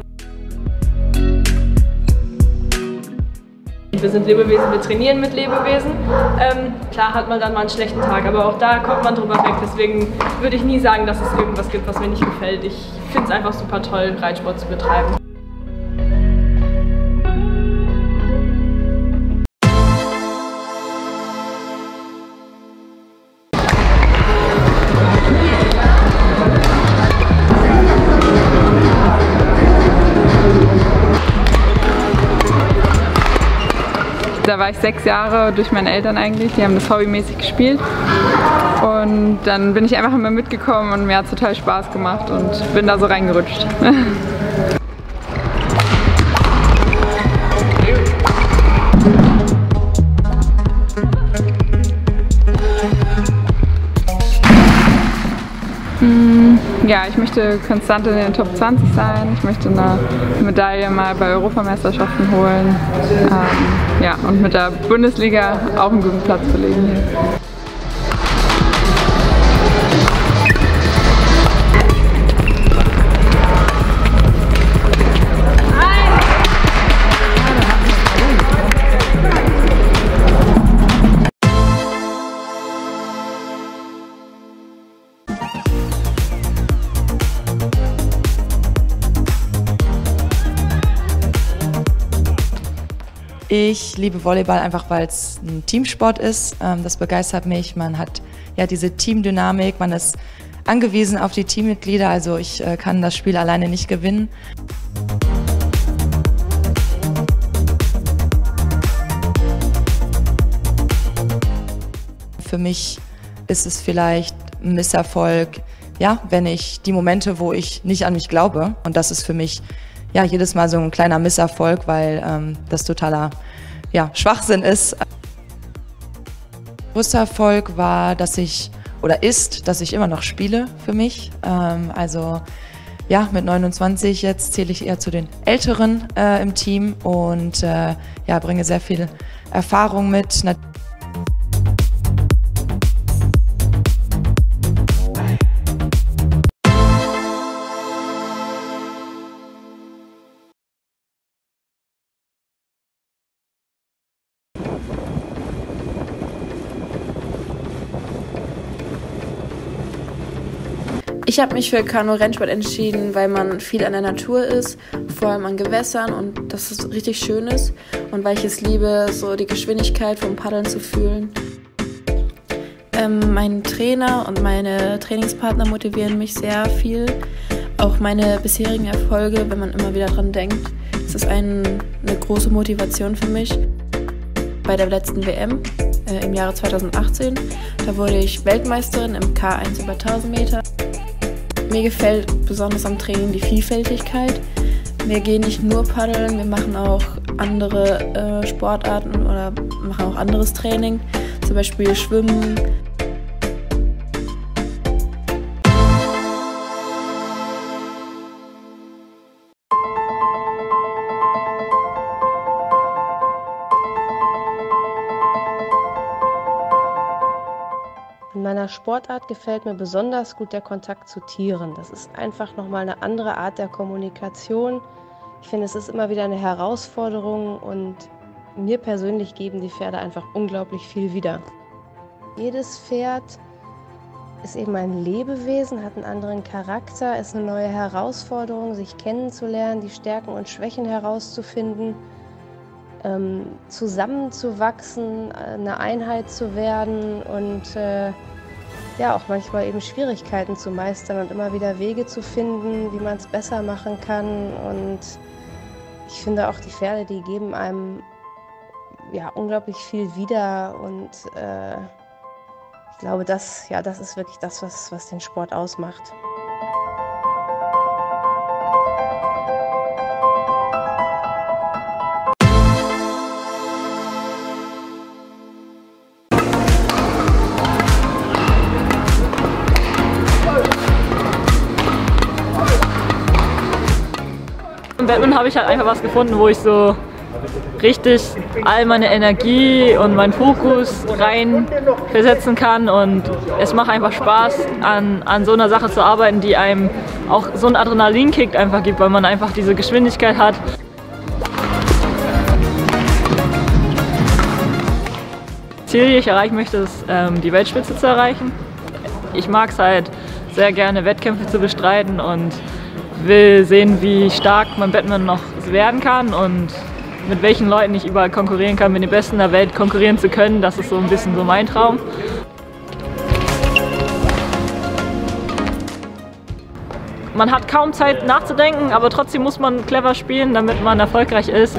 Wir sind Lebewesen, wir trainieren mit Lebewesen. Ähm, klar hat man dann mal einen schlechten Tag, aber auch da kommt man drüber weg. Deswegen würde ich nie sagen, dass es irgendwas gibt, was mir nicht gefällt. Ich finde es einfach super toll, Reitsport zu betreiben. Da war ich sechs Jahre durch meine Eltern eigentlich, die haben das hobbymäßig gespielt und dann bin ich einfach immer mitgekommen und mir hat es total Spaß gemacht und bin da so reingerutscht. Ja, ich möchte konstant in den Top zwanzig sein, ich möchte eine Medaille mal bei Europameisterschaften holen, ähm, ja, und mit der Bundesliga auch einen guten Platz belegen hier. Ich liebe Volleyball einfach, weil es ein Teamsport ist. Das begeistert mich. Man hat ja diese Teamdynamik, man ist angewiesen auf die Teammitglieder. Also ich kann das Spiel alleine nicht gewinnen. Für mich ist es vielleicht ein Misserfolg, ja, wenn ich die Momente, wo ich nicht an mich glaube, und das ist für mich ja jedes Mal so ein kleiner Misserfolg, weil ähm, das totaler ja, Schwachsinn ist. Größter Erfolg war, dass ich, oder ist, dass ich immer noch spiele für mich. Ähm, also ja, mit neunundzwanzig jetzt zähle ich eher zu den Älteren äh, im Team und äh, ja, bringe sehr viel Erfahrung mit. Ich habe mich für Kanu-Rennsport entschieden, weil man viel an der Natur ist, vor allem an Gewässern und dass es richtig schön ist und weil ich es liebe, so die Geschwindigkeit vom Paddeln zu fühlen. Ähm, mein Trainer und meine Trainingspartner motivieren mich sehr viel. Auch meine bisherigen Erfolge, wenn man immer wieder dran denkt, das ist ein, eine große Motivation für mich. Bei der letzten W M äh, im Jahre zweitausendachtzehn, da wurde ich Weltmeisterin im K eins über tausend Meter. Mir gefällt besonders am Training die Vielfältigkeit. Wir gehen nicht nur paddeln, wir machen auch andere äh, Sportarten oder machen auch anderes Training, zum Beispiel Schwimmen. In meiner Sportart gefällt mir besonders gut der Kontakt zu Tieren. Das ist einfach nochmal eine andere Art der Kommunikation. Ich finde, es ist immer wieder eine Herausforderung und mir persönlich geben die Pferde einfach unglaublich viel wieder. Jedes Pferd ist eben ein Lebewesen, hat einen anderen Charakter, ist eine neue Herausforderung, sich kennenzulernen, die Stärken und Schwächen herauszufinden, ähm, zusammenzuwachsen, eine Einheit zu werden und äh, ja auch manchmal eben Schwierigkeiten zu meistern und immer wieder Wege zu finden, wie man es besser machen kann. Und ich finde auch die Pferde, die geben einem ja unglaublich viel wieder und äh, ich glaube, das, ja, das ist wirklich das, was, was den Sport ausmacht. Im Badminton habe ich halt einfach was gefunden, wo ich so richtig all meine Energie und meinen Fokus rein versetzen kann, und es macht einfach Spaß, an, an so einer Sache zu arbeiten, die einem auch so einen Adrenalinkick einfach gibt, weil man einfach diese Geschwindigkeit hat. Das Ziel, die ich erreichen möchte, ist, ähm, die Weltspitze zu erreichen. Ich mag es halt sehr gerne, Wettkämpfe zu bestreiten, und will sehen, wie stark mein Badminton noch werden kann und mit welchen Leuten ich überall konkurrieren kann, mit den Besten der Welt konkurrieren zu können. Das ist so ein bisschen so mein Traum. Man hat kaum Zeit nachzudenken, aber trotzdem muss man clever spielen, damit man erfolgreich ist.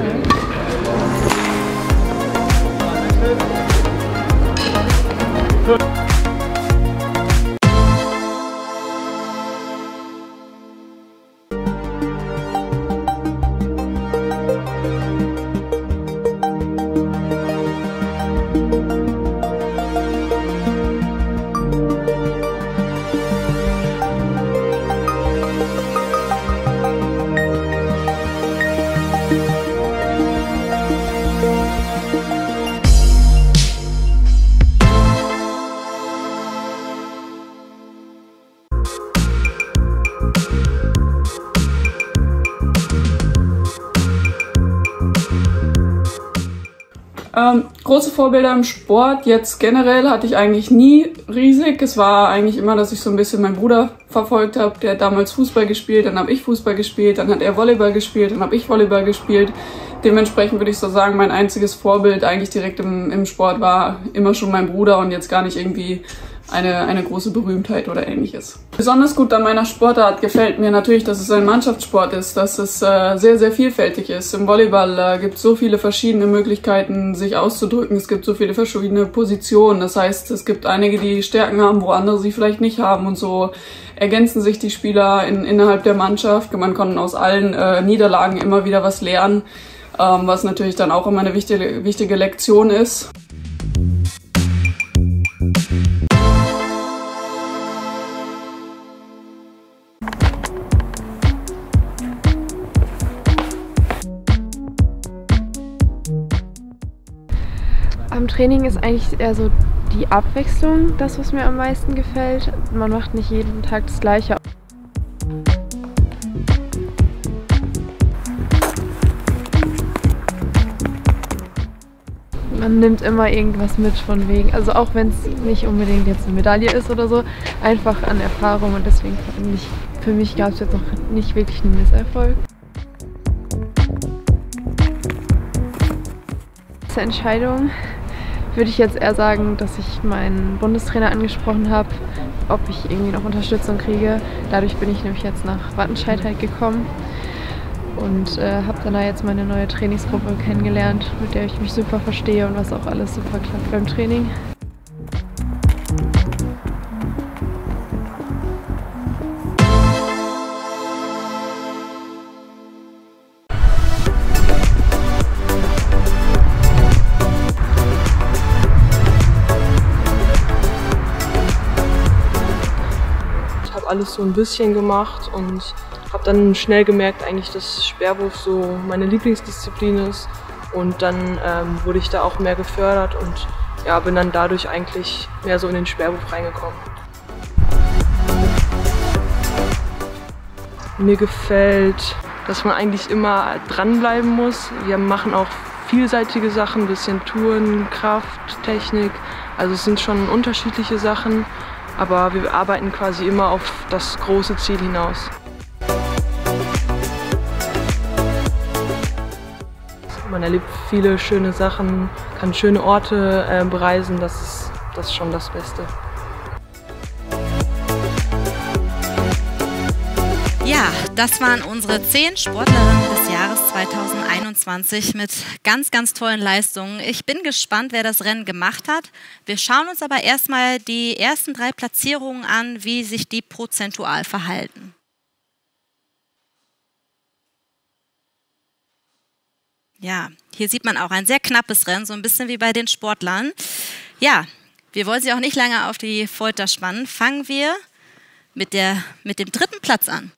Ähm, große Vorbilder im Sport, jetzt generell hatte ich eigentlich nie riesig. Es war eigentlich immer, dass ich so ein bisschen meinen Bruder verfolgt habe. Der hat damals Fußball gespielt, dann habe ich Fußball gespielt, dann hat er Volleyball gespielt, dann habe ich Volleyball gespielt. Dementsprechend würde ich so sagen, mein einziges Vorbild eigentlich direkt im, im Sport war immer schon mein Bruder und jetzt gar nicht irgendwie eine, eine große Berühmtheit oder ähnliches. Besonders gut an meiner Sportart gefällt mir natürlich, dass es ein Mannschaftssport ist, dass es äh, sehr, sehr vielfältig ist. Im Volleyball äh, gibt es so viele verschiedene Möglichkeiten, sich auszudrücken. Es gibt so viele verschiedene Positionen. Das heißt, es gibt einige, die Stärken haben, wo andere sie vielleicht nicht haben. Und so ergänzen sich die Spieler in, innerhalb der Mannschaft. Man kann aus allen äh, Niederlagen immer wieder was lernen, ähm, was natürlich dann auch immer eine wichtige, wichtige Lektion ist. Am Training ist eigentlich eher so die Abwechslung das, was mir am meisten gefällt. Man macht nicht jeden Tag das Gleiche. Man nimmt immer irgendwas mit von wegen, also auch wenn es nicht unbedingt jetzt eine Medaille ist oder so, einfach an Erfahrung, und deswegen finde ich, für mich gab es jetzt noch nicht wirklich einen Misserfolg. Zur Entscheidung würde ich jetzt eher sagen, dass ich meinen Bundestrainer angesprochen habe, ob ich irgendwie noch Unterstützung kriege. Dadurch bin ich nämlich jetzt nach Wattenscheid halt gekommen und äh, habe dann da jetzt meine neue Trainingsgruppe kennengelernt, mit der ich mich super verstehe und was auch alles super klappt beim Training. Alles so ein bisschen gemacht und habe dann schnell gemerkt, eigentlich, dass Speerwurf so meine Lieblingsdisziplin ist, und dann ähm, wurde ich da auch mehr gefördert und ja, bin dann dadurch eigentlich mehr so in den Speerwurf reingekommen. Mir gefällt, dass man eigentlich immer dranbleiben muss. Wir machen auch vielseitige Sachen, ein bisschen Touren, Kraft, Technik, also es sind schon unterschiedliche Sachen. Aber wir arbeiten quasi immer auf das große Ziel hinaus. Man erlebt viele schöne Sachen, kann schöne Orte äh, bereisen, das ist, das ist schon das Beste. Ja, das waren unsere zehn Sportlerinnen des Jahres zweitausendeinundzwanzig mit ganz, ganz tollen Leistungen. Ich bin gespannt, wer das Rennen gemacht hat. Wir schauen uns aber erstmal die ersten drei Platzierungen an, wie sich die prozentual verhalten. Ja, hier sieht man auch ein sehr knappes Rennen, so ein bisschen wie bei den Sportlern. Ja, wir wollen sie auch nicht lange auf die Folter spannen. Fangen wir mit, der, mit dem dritten Platz an.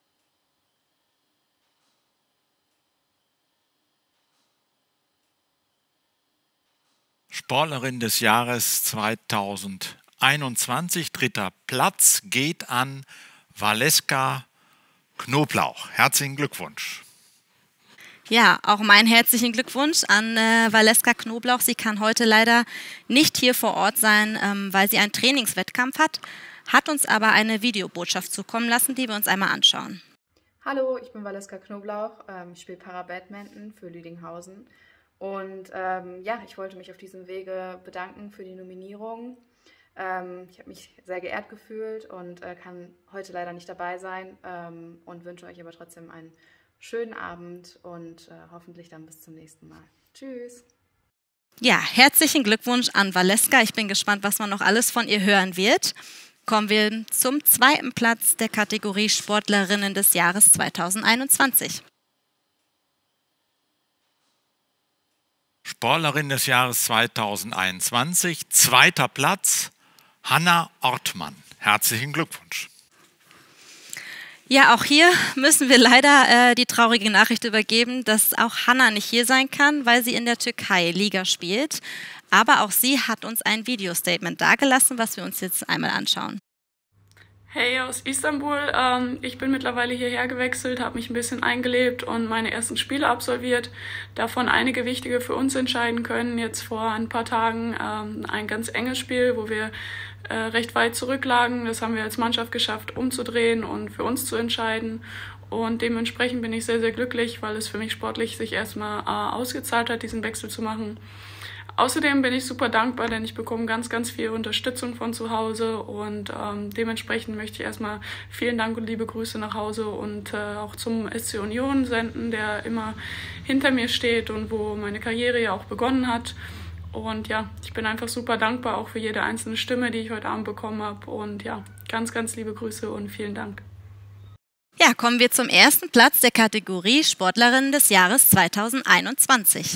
Sportlerin des Jahres zweitausendeinundzwanzig, dritter Platz, geht an Valeska Knoblauch. Herzlichen Glückwunsch. Ja, auch meinen herzlichen Glückwunsch an äh, Valeska Knoblauch. Sie kann heute leider nicht hier vor Ort sein, ähm, weil sie einen Trainingswettkampf hat, hat uns aber eine Videobotschaft zukommen lassen, die wir uns einmal anschauen. Hallo, ich bin Valeska Knoblauch, ähm, ich spiele Para-Badminton für Lüdinghausen. Und ähm, ja, ich wollte mich auf diesem Wege bedanken für die Nominierung. Ähm, ich habe mich sehr geehrt gefühlt und äh, kann heute leider nicht dabei sein ähm, und wünsche euch aber trotzdem einen schönen Abend und äh, hoffentlich dann bis zum nächsten Mal. Tschüss! Ja, herzlichen Glückwunsch an Valeska. Ich bin gespannt, was man noch alles von ihr hören wird. Kommen wir zum zweiten Platz der Kategorie Sportlerinnen des Jahres zweitausendeinundzwanzig. Sportlerin des Jahres zweitausendeinundzwanzig, zweiter Platz, Hanna Ortmann. Herzlichen Glückwunsch. Ja, auch hier müssen wir leider äh, die traurige Nachricht übergeben, dass auch Hanna nicht hier sein kann, weil sie in der Türkei Liga spielt. Aber auch sie hat uns ein Video-Statement dargelassen, was wir uns jetzt einmal anschauen. Hey aus Istanbul, ähm, ich bin mittlerweile hierher gewechselt, habe mich ein bisschen eingelebt und meine ersten Spiele absolviert, davon einige wichtige für uns entscheiden können. Jetzt vor ein paar Tagen ähm, ein ganz enges Spiel, wo wir äh, recht weit zurücklagen. Das haben wir als Mannschaft geschafft, umzudrehen und für uns zu entscheiden. Und dementsprechend bin ich sehr, sehr glücklich, weil es für mich sportlich sich erstmal äh, ausgezahlt hat, diesen Wechsel zu machen. Außerdem bin ich super dankbar, denn ich bekomme ganz, ganz viel Unterstützung von zu Hause und ähm, dementsprechend möchte ich erstmal vielen Dank und liebe Grüße nach Hause und äh, auch zum S C Union senden, der immer hinter mir steht und wo meine Karriere ja auch begonnen hat. Und ja, ich bin einfach super dankbar auch für jede einzelne Stimme, die ich heute Abend bekommen habe. Und ja, ganz, ganz liebe Grüße und vielen Dank. Ja, kommen wir zum ersten Platz der Kategorie Sportlerin des Jahres zweitausendeinundzwanzig.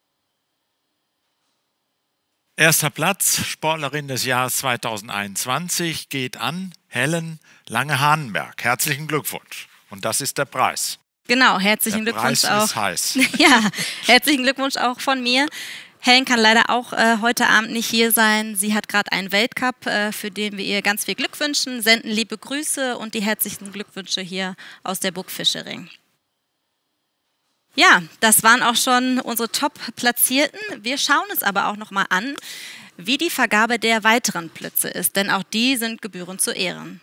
Erster Platz, Sportlerin des Jahres zweitausendeinundzwanzig, geht an Helen Lange-Hahnenberg. Herzlichen Glückwunsch. Und das ist der Preis. Genau, herzlichen der Glückwunsch Preis auch. Ist heiß. Ja, herzlichen Glückwunsch auch von mir. Helen kann leider auch äh, heute Abend nicht hier sein. Sie hat gerade einen Weltcup, äh, für den wir ihr ganz viel Glück wünschen, senden liebe Grüße und die herzlichen Glückwünsche hier aus der Burg Fischering. Ja, das waren auch schon unsere Top-Platzierten. Wir schauen uns aber auch noch mal an, wie die Vergabe der weiteren Plätze ist, denn auch die sind gebührend zu ehren.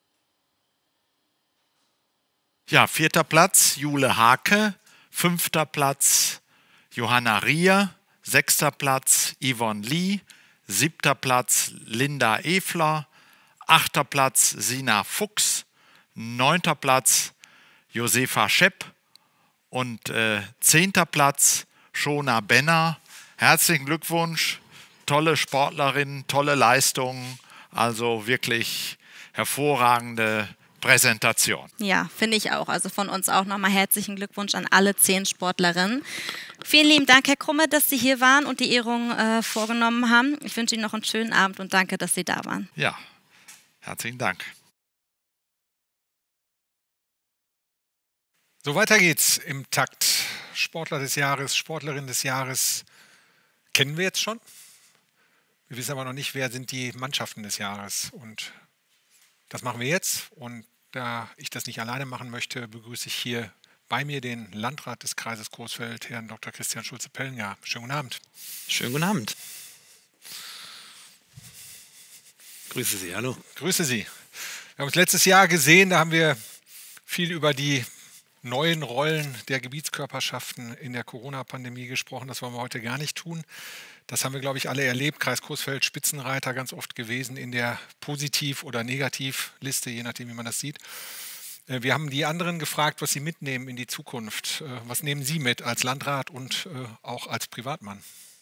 Ja, vierter Platz Jule Hake, fünfter Platz Johanna Rier, sechster Platz Yvonne Lee, siebter Platz Linda Efler, achter Platz Sina Fuchs, neunter Platz Josefa Schepp und äh, zehnter Platz Shona Benner. Herzlichen Glückwunsch, tolle Sportlerin, tolle Leistung, also wirklich hervorragende Präsentation. Ja, finde ich auch. Also von uns auch nochmal herzlichen Glückwunsch an alle zehn Sportlerinnen. Vielen lieben Dank, Herr Krumme, dass Sie hier waren und die Ehrung äh, vorgenommen haben. Ich wünsche Ihnen noch einen schönen Abend und danke, dass Sie da waren. Ja, herzlichen Dank. So, weiter geht's im Takt. Sportler des Jahres, Sportlerin des Jahres kennen wir jetzt schon. Wir wissen aber noch nicht, wer sind die Mannschaften des Jahres. Und das machen wir jetzt. Und da ich das nicht alleine machen möchte, begrüße ich hier bei mir den Landrat des Kreises Coesfeld, Herrn Doktor Christian Schulze-Pellinger. Schönen guten Abend. Schönen guten Abend. Grüße Sie, hallo. Grüße Sie. Wir haben uns letztes Jahr gesehen, da haben wir viel über die neuen Rollen der Gebietskörperschaften in der Corona-Pandemie gesprochen. Das wollen wir heute gar nicht tun. Das haben wir, glaube ich, alle erlebt. Kreis Coesfeld, Spitzenreiter ganz oft gewesen in der Positiv- oder Negativliste, je nachdem, wie man das sieht. Wir haben die anderen gefragt, was sie mitnehmen in die Zukunft. Was nehmen Sie mit als Landrat und auch als Privatmann?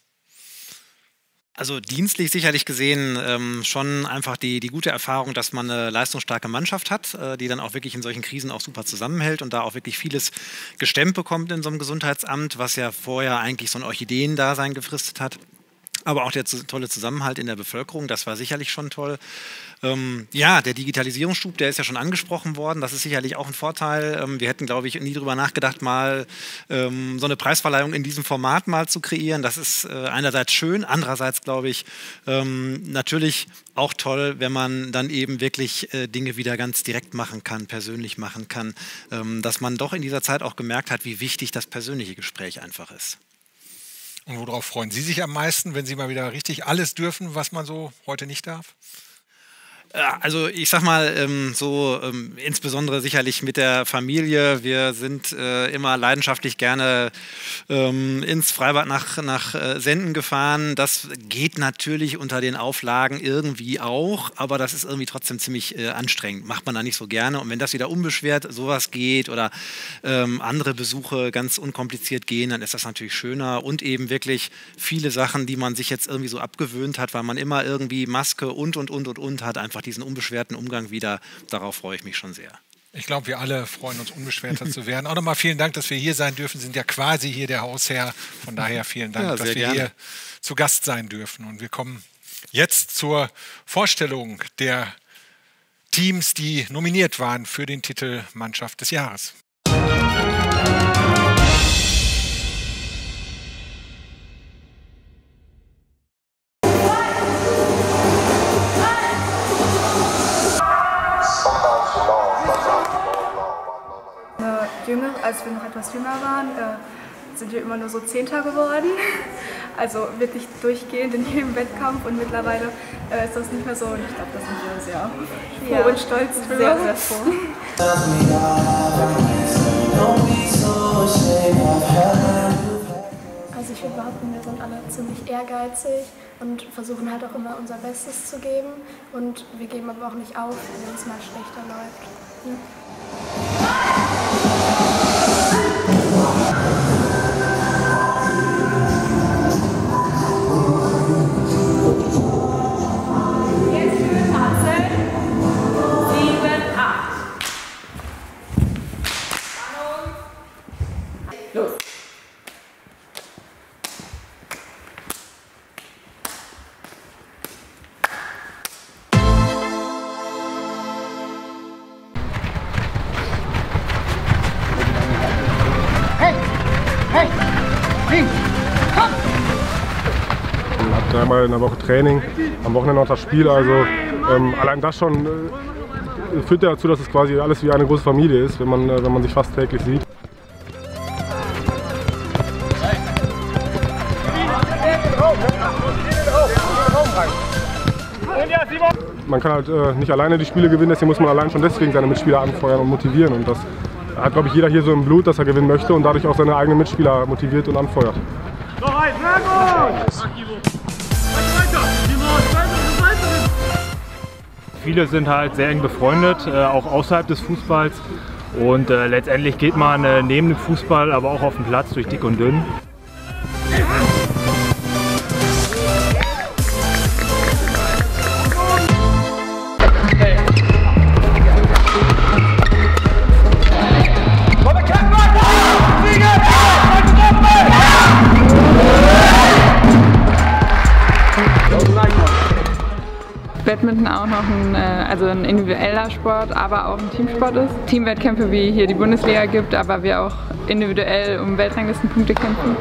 Also dienstlich sicherlich gesehen ähm, schon einfach die, die gute Erfahrung, dass man eine leistungsstarke Mannschaft hat, äh, die dann auch wirklich in solchen Krisen auch super zusammenhält und da auch wirklich vieles gestemmt bekommt in so einem Gesundheitsamt, was ja vorher eigentlich so ein Orchideendasein gefristet hat. Aber auch der zu, tolle Zusammenhalt in der Bevölkerung, das war sicherlich schon toll. Ähm, ja, der Digitalisierungsschub, der ist ja schon angesprochen worden, das ist sicherlich auch ein Vorteil. Ähm, wir hätten, glaube ich, nie drüber nachgedacht, mal ähm, so eine Preisverleihung in diesem Format mal zu kreieren. Das ist äh, einerseits schön, andererseits, glaube ich, ähm, natürlich auch toll, wenn man dann eben wirklich äh, Dinge wieder ganz direkt machen kann, persönlich machen kann, ähm, dass man doch in dieser Zeit auch gemerkt hat, wie wichtig das persönliche Gespräch einfach ist. Und worauf freuen Sie sich am meisten, wenn Sie mal wieder richtig alles dürfen, was man so heute nicht darf? Also ich sag mal, ähm, so ähm, insbesondere sicherlich mit der Familie. Wir sind äh, immer leidenschaftlich gerne ähm, ins Freibad nach, nach äh, Senden gefahren. Das geht natürlich unter den Auflagen irgendwie auch, aber das ist irgendwie trotzdem ziemlich äh, anstrengend. Macht man da nicht so gerne. Und wenn das wieder unbeschwert sowas geht oder ähm, andere Besuche ganz unkompliziert gehen, dann ist das natürlich schöner. Und eben wirklich viele Sachen, die man sich jetzt irgendwie so abgewöhnt hat, weil man immer irgendwie Maske und, und, und, und, und hat, einfach diesen unbeschwerten Umgang wieder. Darauf freue ich mich schon sehr. Ich glaube, wir alle freuen uns, unbeschwerter zu werden. Auch nochmal vielen Dank, dass wir hier sein dürfen. Sind ja quasi hier der Hausherr. Von daher vielen Dank, ja, dass wir gerne hier zu Gast sein dürfen. Und wir kommen jetzt zur Vorstellung der Teams, die nominiert waren für den Titel Mannschaft des Jahres. Jünger, als wir noch etwas jünger waren, äh, sind wir immer nur so Zehnter geworden. Also wirklich durchgehend in jedem Wettkampf und mittlerweile äh, ist das nicht mehr so und ich glaube, da sind wir sehr froh ja. und stolz drüber. Sehr, sehr froh. Also ich würde behaupten, wir sind alle ziemlich ehrgeizig und versuchen halt auch immer unser Bestes zu geben und wir geben aber auch nicht auf, wenn es mal schlechter läuft. Ja. Dreimal in der Woche Training, am Wochenende noch das Spiel. Also ähm, allein das schon äh, führt dazu, dass es quasi alles wie eine große Familie ist, wenn man, äh, wenn man sich fast täglich sieht. Man kann halt äh, nicht alleine die Spiele gewinnen, deswegen muss man allein schon deswegen seine Mitspieler anfeuern und motivieren. Und das hat, glaube ich, jeder hier so im Blut, dass er gewinnen möchte und dadurch auch seine eigenen Mitspieler motiviert und anfeuert. Viele sind halt sehr eng befreundet, äh, auch außerhalb des Fußballs. Und äh, letztendlich geht man äh, neben dem Fußball, aber auch auf den Platz durch dick und dünn. Badminton auch noch ein, also ein individueller Sport, aber auch ein Teamsport ist. Teamwettkämpfe wie hier die Bundesliga gibt, aber wir auch individuell um Weltranglistenpunkte kämpfen.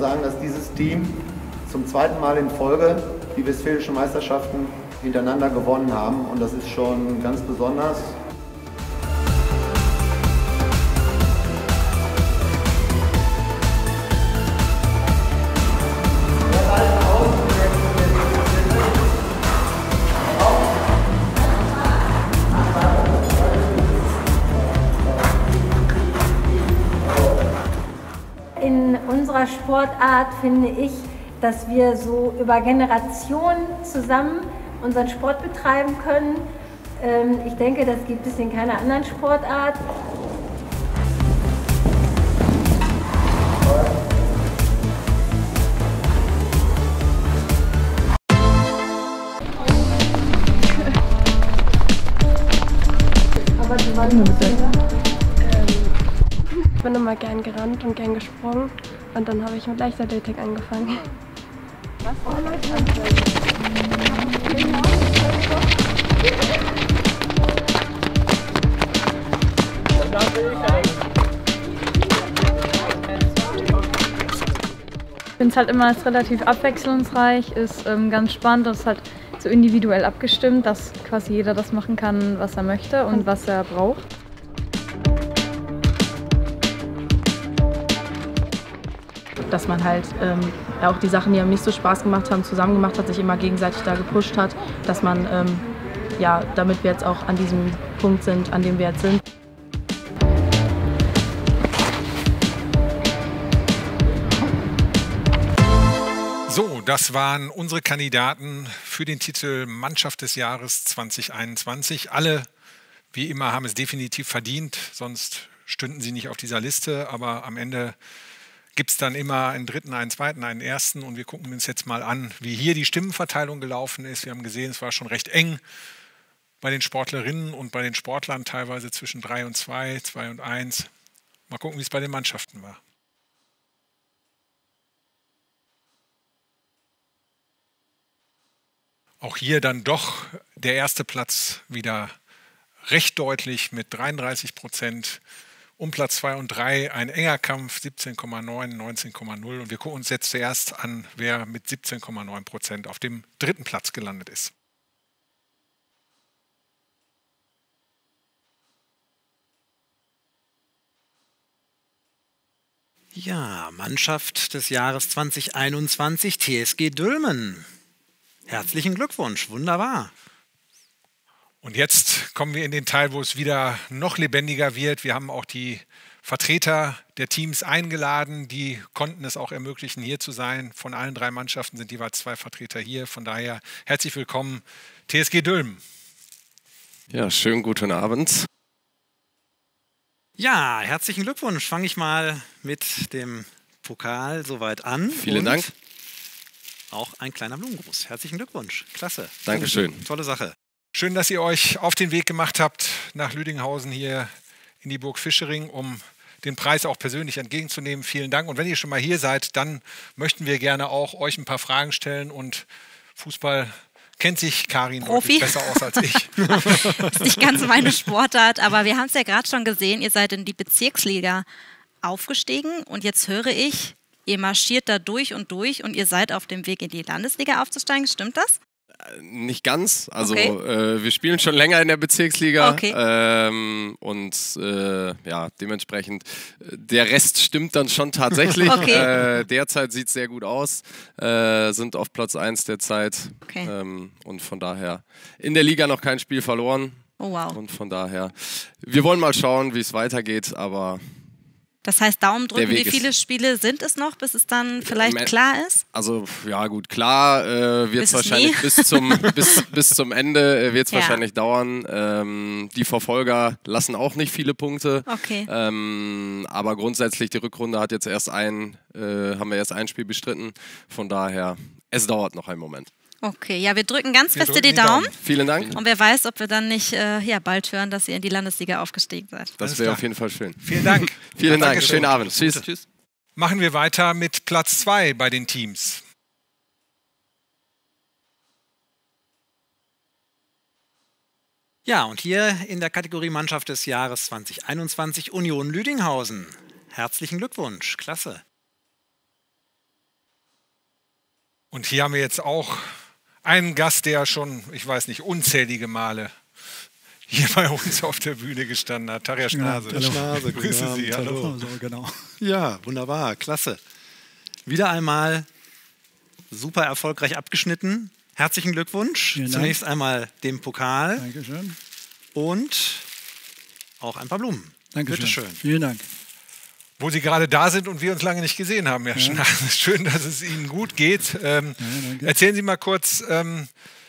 sagen, dass dieses Team zum zweiten Mal in Folge die Westfälischen Meisterschaften hintereinander gewonnen haben und das ist schon ganz besonders. In unserer Sportart finde ich, dass wir so über Generationen zusammen unseren Sport betreiben können. Ähm, ich denke, das gibt es in keiner anderen Sportart. Aber du warst ähm, ich bin immer gern gerannt und gern gesprungen und dann habe ich mit Leichtathletik angefangen. Was? Oh, ich finde es halt immer als relativ abwechslungsreich, ist ähm, ganz spannend, das ist halt so individuell abgestimmt, dass quasi jeder das machen kann, was er möchte und was er braucht. Dass man halt ähm, auch die Sachen, die einem nicht so Spaß gemacht haben, zusammen gemacht hat, sich immer gegenseitig da gepusht hat, dass man, ähm, ja, damit wir jetzt auch an diesem Punkt sind, an dem wir jetzt sind. So, das waren unsere Kandidaten für den Titel Mannschaft des Jahres zwanzig einundzwanzig. Alle, wie immer, haben es definitiv verdient, sonst stünden sie nicht auf dieser Liste, aber am Ende gibt es dann immer einen dritten, einen zweiten, einen ersten und wir gucken uns jetzt mal an, wie hier die Stimmenverteilung gelaufen ist. Wir haben gesehen, es war schon recht eng bei den Sportlerinnen und bei den Sportlern, teilweise zwischen drei und zwei, zwei und eins. Mal gucken, wie es bei den Mannschaften war. Auch hier dann doch der erste Platz wieder recht deutlich mit dreiunddreißig Prozent. Um Platz zwei und drei ein enger Kampf, siebzehn Komma neun, neunzehn Komma null. Und wir gucken uns jetzt zuerst an, wer mit siebzehn Komma neun Prozent auf dem dritten Platz gelandet ist. Ja, Mannschaft des Jahres zwanzig einundzwanzig, T S G Dülmen. Herzlichen Glückwunsch, wunderbar. Und jetzt kommen wir in den Teil, wo es wieder noch lebendiger wird. Wir haben auch die Vertreter der Teams eingeladen, die konnten es auch ermöglichen, hier zu sein. Von allen drei Mannschaften sind jeweils zwei Vertreter hier. Von daher herzlich willkommen, T S G Dülmen. Ja, schönen guten Abend. Ja, herzlichen Glückwunsch. Fange ich mal mit dem Pokal soweit an. Vielen Und Dank. Auch ein kleiner Blumengruß. Herzlichen Glückwunsch. Klasse. Dankeschön. Tolle Sache. Schön, dass ihr euch auf den Weg gemacht habt nach Lüdinghausen hier in die Burg Fischering, um den Preis auch persönlich entgegenzunehmen. Vielen Dank. Und wenn ihr schon mal hier seid, dann möchten wir gerne auch euch ein paar Fragen stellen. Und Fußball kennt sich Karin Profi. deutlich besser aus als ich. Das ist nicht ganz meine Sportart, aber wir haben es ja gerade schon gesehen, ihr seid in die Bezirksliga aufgestiegen und jetzt höre ich, ihr marschiert da durch und durch und ihr seid auf dem Weg in die Landesliga aufzusteigen. Stimmt das? Nicht ganz. Also Okay. äh, wir spielen schon länger in der Bezirksliga Okay. ähm, und äh, ja, dementsprechend äh, der Rest stimmt dann schon tatsächlich. Okay. äh, derzeit sieht es sehr gut aus, äh, sind auf Platz eins der Zeit Okay. ähm, und von daher in der Liga noch kein Spiel verloren. Oh wow. Und von daher, wir wollen mal schauen, wie es weitergeht, aber Das heißt, Daumen Der drücken, Weg wie viele ist- Spiele sind es noch, bis es dann vielleicht Me- klar ist? Also ja gut, klar äh, wird es Bis es wahrscheinlich nie. bis zum, bis, bis zum Ende äh, wird es Ja. wahrscheinlich dauern. Ähm, die Verfolger lassen auch nicht viele Punkte. Okay. Ähm, aber grundsätzlich, die Rückrunde hat jetzt erst ein, äh, haben wir erst ein Spiel bestritten. Von daher, es dauert noch einen Moment. Okay, ja, wir drücken ganz Wir feste drücken die die Daumen. Daumen. Vielen Dank. Und wer weiß, ob wir dann nicht äh, ja, bald hören, dass ihr in die Landesliga aufgestiegen seid. Das wäre auf jeden Fall schön. Vielen Dank. Vielen Ja, Dank. danke Schönen schön. Abend. Tschüss. Tschüss. Machen wir weiter mit Platz zwei bei den Teams. Ja, und hier in der Kategorie Mannschaft des Jahres zwanzig einundzwanzig Union Lüdinghausen. Herzlichen Glückwunsch, klasse. Und hier haben wir jetzt auch einen Gast, der schon, ich weiß nicht, unzählige Male hier bei uns auf der Bühne gestanden hat. Tarja Schnase. Ja, Schnase, grüße Sie. Hallo. Hallo. So, genau. Ja, wunderbar, klasse. Wieder einmal super erfolgreich abgeschnitten. Herzlichen Glückwunsch. Vielen Dank. Zunächst einmal dem Pokal. Dankeschön. Und auch ein paar Blumen. Dankeschön. Bitte schön. Vielen Dank. Wo Sie gerade da sind und wir uns lange nicht gesehen haben, Herr ja. Schnase. Schön, dass es Ihnen gut geht. Ähm, ja, erzählen Sie mal kurz, ähm,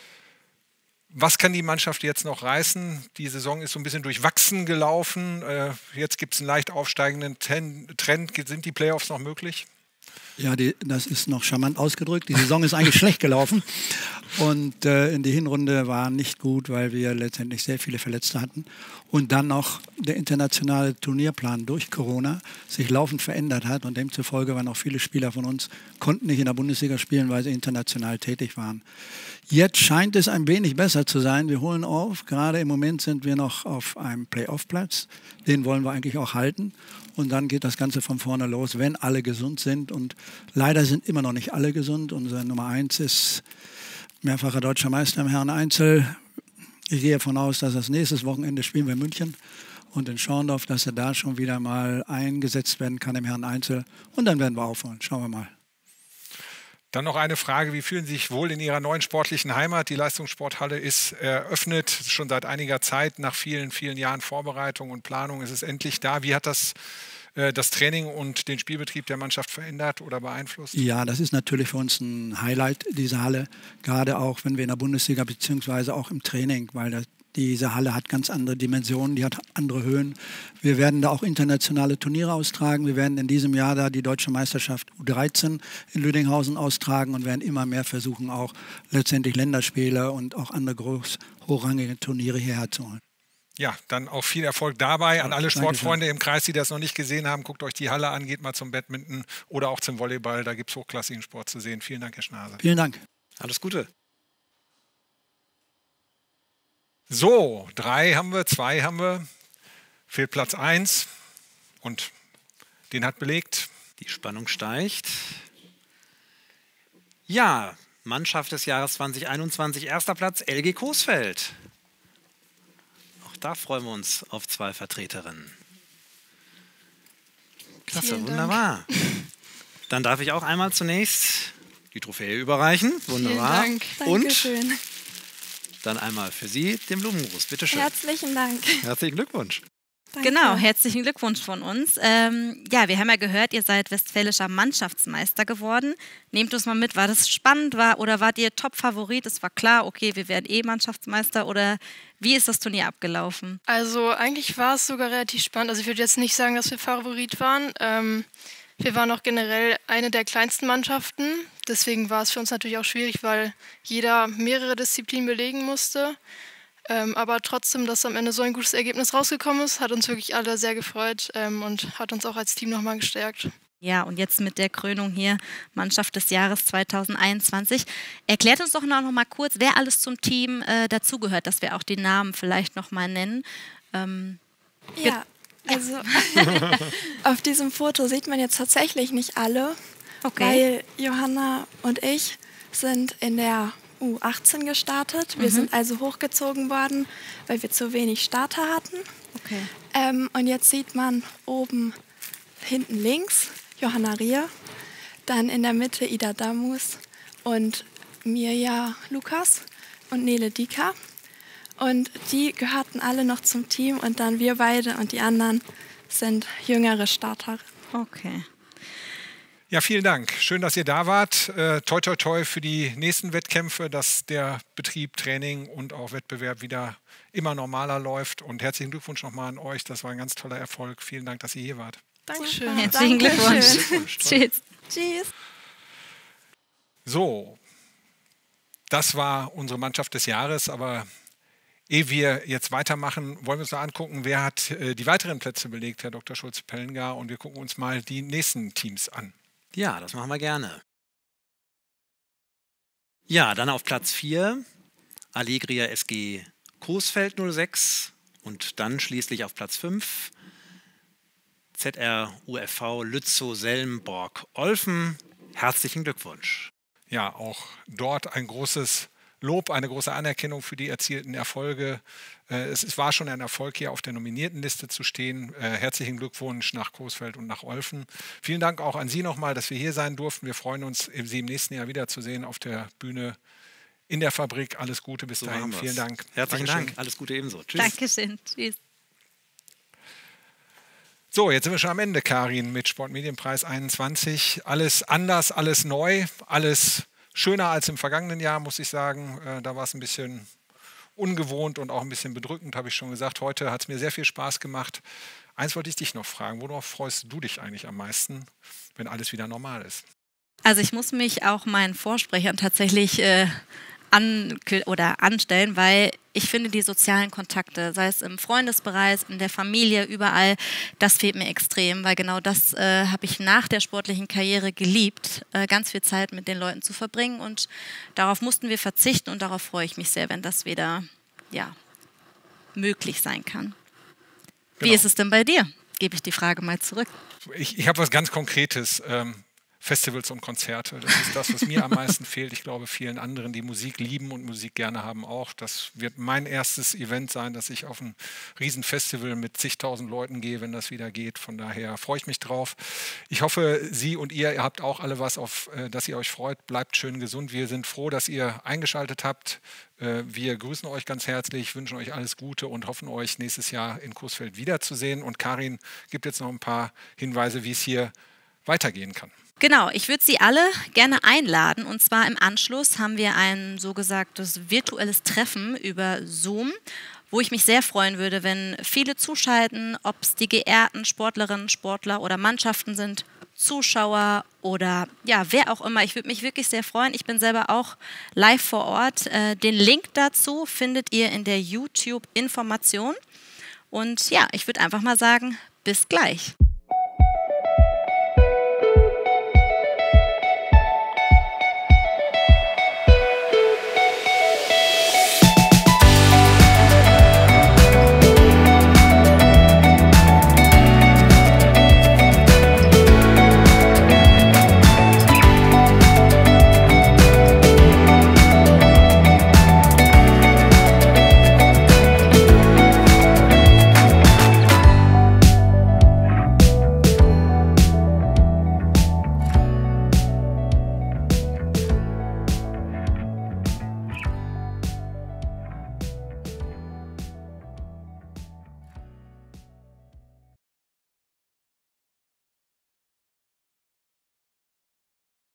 was kann die Mannschaft jetzt noch reißen? Die Saison ist so ein bisschen durchwachsen gelaufen. Äh, jetzt gibt es einen leicht aufsteigenden Ten Trend. Sind die Playoffs noch möglich? Ja, die, das ist noch charmant ausgedrückt. Die Saison ist eigentlich schlecht gelaufen. Und äh, in die Hinrunde war nicht gut, weil wir letztendlich sehr viele Verletzte hatten. Und dann noch der internationale Turnierplan durch Corona sich laufend verändert hat. Und demzufolge waren auch viele Spieler von uns, konnten nicht in der Bundesliga spielen, weil sie international tätig waren. Jetzt scheint es ein wenig besser zu sein. Wir holen auf. Gerade im Moment sind wir noch auf einem Playoff-Platz. Den wollen wir eigentlich auch halten. Und dann geht das Ganze von vorne los, wenn alle gesund sind. Und leider sind immer noch nicht alle gesund. Unser Nummer eins ist mehrfacher deutscher Meister im Herren-Einzel. Ich gehe davon aus, dass das nächstes Wochenende spielen wir in München und in Schorndorf, dass er da schon wieder mal eingesetzt werden kann im Herren-Einzel. Und dann werden wir aufholen. Schauen wir mal. Dann noch eine Frage, wie fühlen Sie sich wohl in Ihrer neuen sportlichen Heimat? Die Leistungssporthalle ist eröffnet, schon seit einiger Zeit. Nach vielen, vielen Jahren Vorbereitung und Planung ist es endlich da. Wie hat das äh, das Training und den Spielbetrieb der Mannschaft verändert oder beeinflusst? Ja, das ist natürlich für uns ein Highlight, diese Halle. Gerade auch, wenn wir in der Bundesliga beziehungsweise auch im Training, weil das Diese Halle hat ganz andere Dimensionen, die hat andere Höhen. Wir werden da auch internationale Turniere austragen. Wir werden in diesem Jahr da die Deutsche Meisterschaft U dreizehn in Lüdinghausen austragen und werden immer mehr versuchen, auch letztendlich Länderspiele und auch andere groß hochrangige Turniere hierher zu holen. Ja, dann auch viel Erfolg dabei. An alle Sportfreunde im Kreis, die das noch nicht gesehen haben, guckt euch die Halle an, geht mal zum Badminton oder auch zum Volleyball. Da gibt es hochklassigen Sport zu sehen. Vielen Dank, Herr Schnase. Vielen Dank. Alles Gute. So, drei haben wir, zwei haben wir. Fehlt Platz eins und den hat belegt. Die Spannung steigt. Ja, Mannschaft des Jahres zwanzig einundzwanzig, erster Platz, L G Coesfeld. Auch da freuen wir uns auf zwei Vertreterinnen. Klasse, Vielen wunderbar. Dank. Dann darf ich auch einmal zunächst die Trophäe überreichen. Wunderbar. Vielen Dank. Und Dankeschön. dann einmal für Sie den Blumengruß. Bitte schön. Herzlichen Dank. Herzlichen Glückwunsch. Danke. Genau, herzlichen Glückwunsch von uns. Ähm, ja, wir haben ja gehört, ihr seid westfälischer Mannschaftsmeister geworden. Nehmt uns mal mit, war das spannend war oder wart ihr Top-Favorit? Es war klar, okay, wir werden eh Mannschaftsmeister oder wie ist das Turnier abgelaufen? Also eigentlich war es sogar relativ spannend. Also ich würde jetzt nicht sagen, dass wir Favorit waren. Ähm, wir waren auch generell eine der kleinsten Mannschaften. Deswegen war es für uns natürlich auch schwierig, weil jeder mehrere Disziplinen belegen musste. Ähm, aber trotzdem, dass am Ende so ein gutes Ergebnis rausgekommen ist, hat uns wirklich alle sehr gefreut ähm, und hat uns auch als Team nochmal gestärkt. Ja, und jetzt mit der Krönung hier, Mannschaft des Jahres zwanzig einundzwanzig. Erklärt uns doch noch mal kurz, wer alles zum Team äh, dazugehört, dass wir auch die Namen vielleicht noch mal nennen. Ähm, ja, also auf diesem Foto sieht man jetzt tatsächlich nicht alle, okay. weil Johanna und ich sind in der U achtzehn gestartet. Wir mhm. sind also hochgezogen worden, weil wir zu wenig Starter hatten. Okay. Ähm, und jetzt sieht man oben hinten links Johanna Rier, dann in der Mitte Ida Damus und Mirja Lukas und Nele Dika. Und die gehörten alle noch zum Team und dann wir beide und die anderen sind jüngere Starter. Okay. Ja, vielen Dank. Schön, dass ihr da wart. Äh, toi, toi, toi für die nächsten Wettkämpfe, dass der Betrieb, Training und auch Wettbewerb wieder immer normaler läuft. Und herzlichen Glückwunsch nochmal an euch. Das war ein ganz toller Erfolg. Vielen Dank, dass ihr hier wart. Dankeschön. Herzlichen Glückwunsch. Tschüss. Tschüss. So, das war unsere Mannschaft des Jahres. Aber ehe wir jetzt weitermachen, wollen wir uns noch angucken, wer hat äh, die weiteren Plätze belegt, Herr Doktor Schulze-Pellengar. Und wir gucken uns mal die nächsten Teams an. Ja, das machen wir gerne. Ja, dann auf Platz vier Allegria S G Coesfeld null sechs und dann schließlich auf Platz fünf Z R U F V Lützow-Selmborg-Olfen. Herzlichen Glückwunsch. ja auch dort ein großes Lob, eine große Anerkennung für die erzielten Erfolge. Äh, es, es war schon ein Erfolg, hier auf der Nominiertenliste zu stehen. Äh, herzlichen Glückwunsch nach Coesfeld und nach Olfen. Vielen Dank auch an Sie nochmal, dass wir hier sein durften. Wir freuen uns, Sie im nächsten Jahr wiederzusehen auf der Bühne in der Fabrik. Alles Gute bis So dahin. machen wir's. Vielen Dank. Herzlichen Dankeschön. Dank. Alles Gute ebenso. Tschüss. Dankeschön. Tschüss. So, jetzt sind wir schon am Ende, Karin, mit Sportmedienpreis einundzwanzig. Alles anders, alles neu, alles schöner als im vergangenen Jahr, muss ich sagen. Äh, da war es ein bisschen ungewohnt und auch ein bisschen bedrückend, habe ich schon gesagt. Heute hat es mir sehr viel Spaß gemacht. Eins wollte ich dich noch fragen. Worauf freust du dich eigentlich am meisten, wenn alles wieder normal ist? Also ich muss mich auch meinen Vorsprechern tatsächlich äh, an, oder anstellen, weil ich finde, die sozialen Kontakte, sei es im Freundesbereich, in der Familie, überall, das fehlt mir extrem, weil genau das äh, habe ich nach der sportlichen Karriere geliebt, äh, ganz viel Zeit mit den Leuten zu verbringen und darauf mussten wir verzichten und darauf freue ich mich sehr, wenn das wieder ja, möglich sein kann. Wie Genau. ist es denn bei dir? Gebe ich die Frage mal zurück. Ich, ich habe was ganz Konkretes. Ähm, Festivals und Konzerte. Das ist das, was mir am meisten fehlt. Ich glaube, vielen anderen, die Musik lieben und Musik gerne haben, auch. Das wird mein erstes Event sein, dass ich auf ein Riesenfestival mit zigtausend Leuten gehe, wenn das wieder geht. Von daher freue ich mich drauf. Ich hoffe, Sie und ihr, ihr habt auch alle was, auf das ihr euch freut. Bleibt schön gesund. Wir sind froh, dass ihr eingeschaltet habt. Wir grüßen euch ganz herzlich, wünschen euch alles Gute und hoffen, euch nächstes Jahr in Coesfeld wiederzusehen. Und Karin gibt jetzt noch ein paar Hinweise, wie es hier weitergehen kann. Genau, ich würde Sie alle gerne einladen und zwar im Anschluss haben wir ein so gesagtes virtuelles Treffen über Zoom, wo ich mich sehr freuen würde, wenn viele zuschalten, ob es die geehrten Sportlerinnen, Sportler oder Mannschaften sind, Zuschauer oder ja, wer auch immer. Ich würde mich wirklich sehr freuen. Ich bin selber auch live vor Ort. Äh, den Link dazu findet ihr in der YouTube-Information. Und ja, ich würde einfach mal sagen, bis gleich.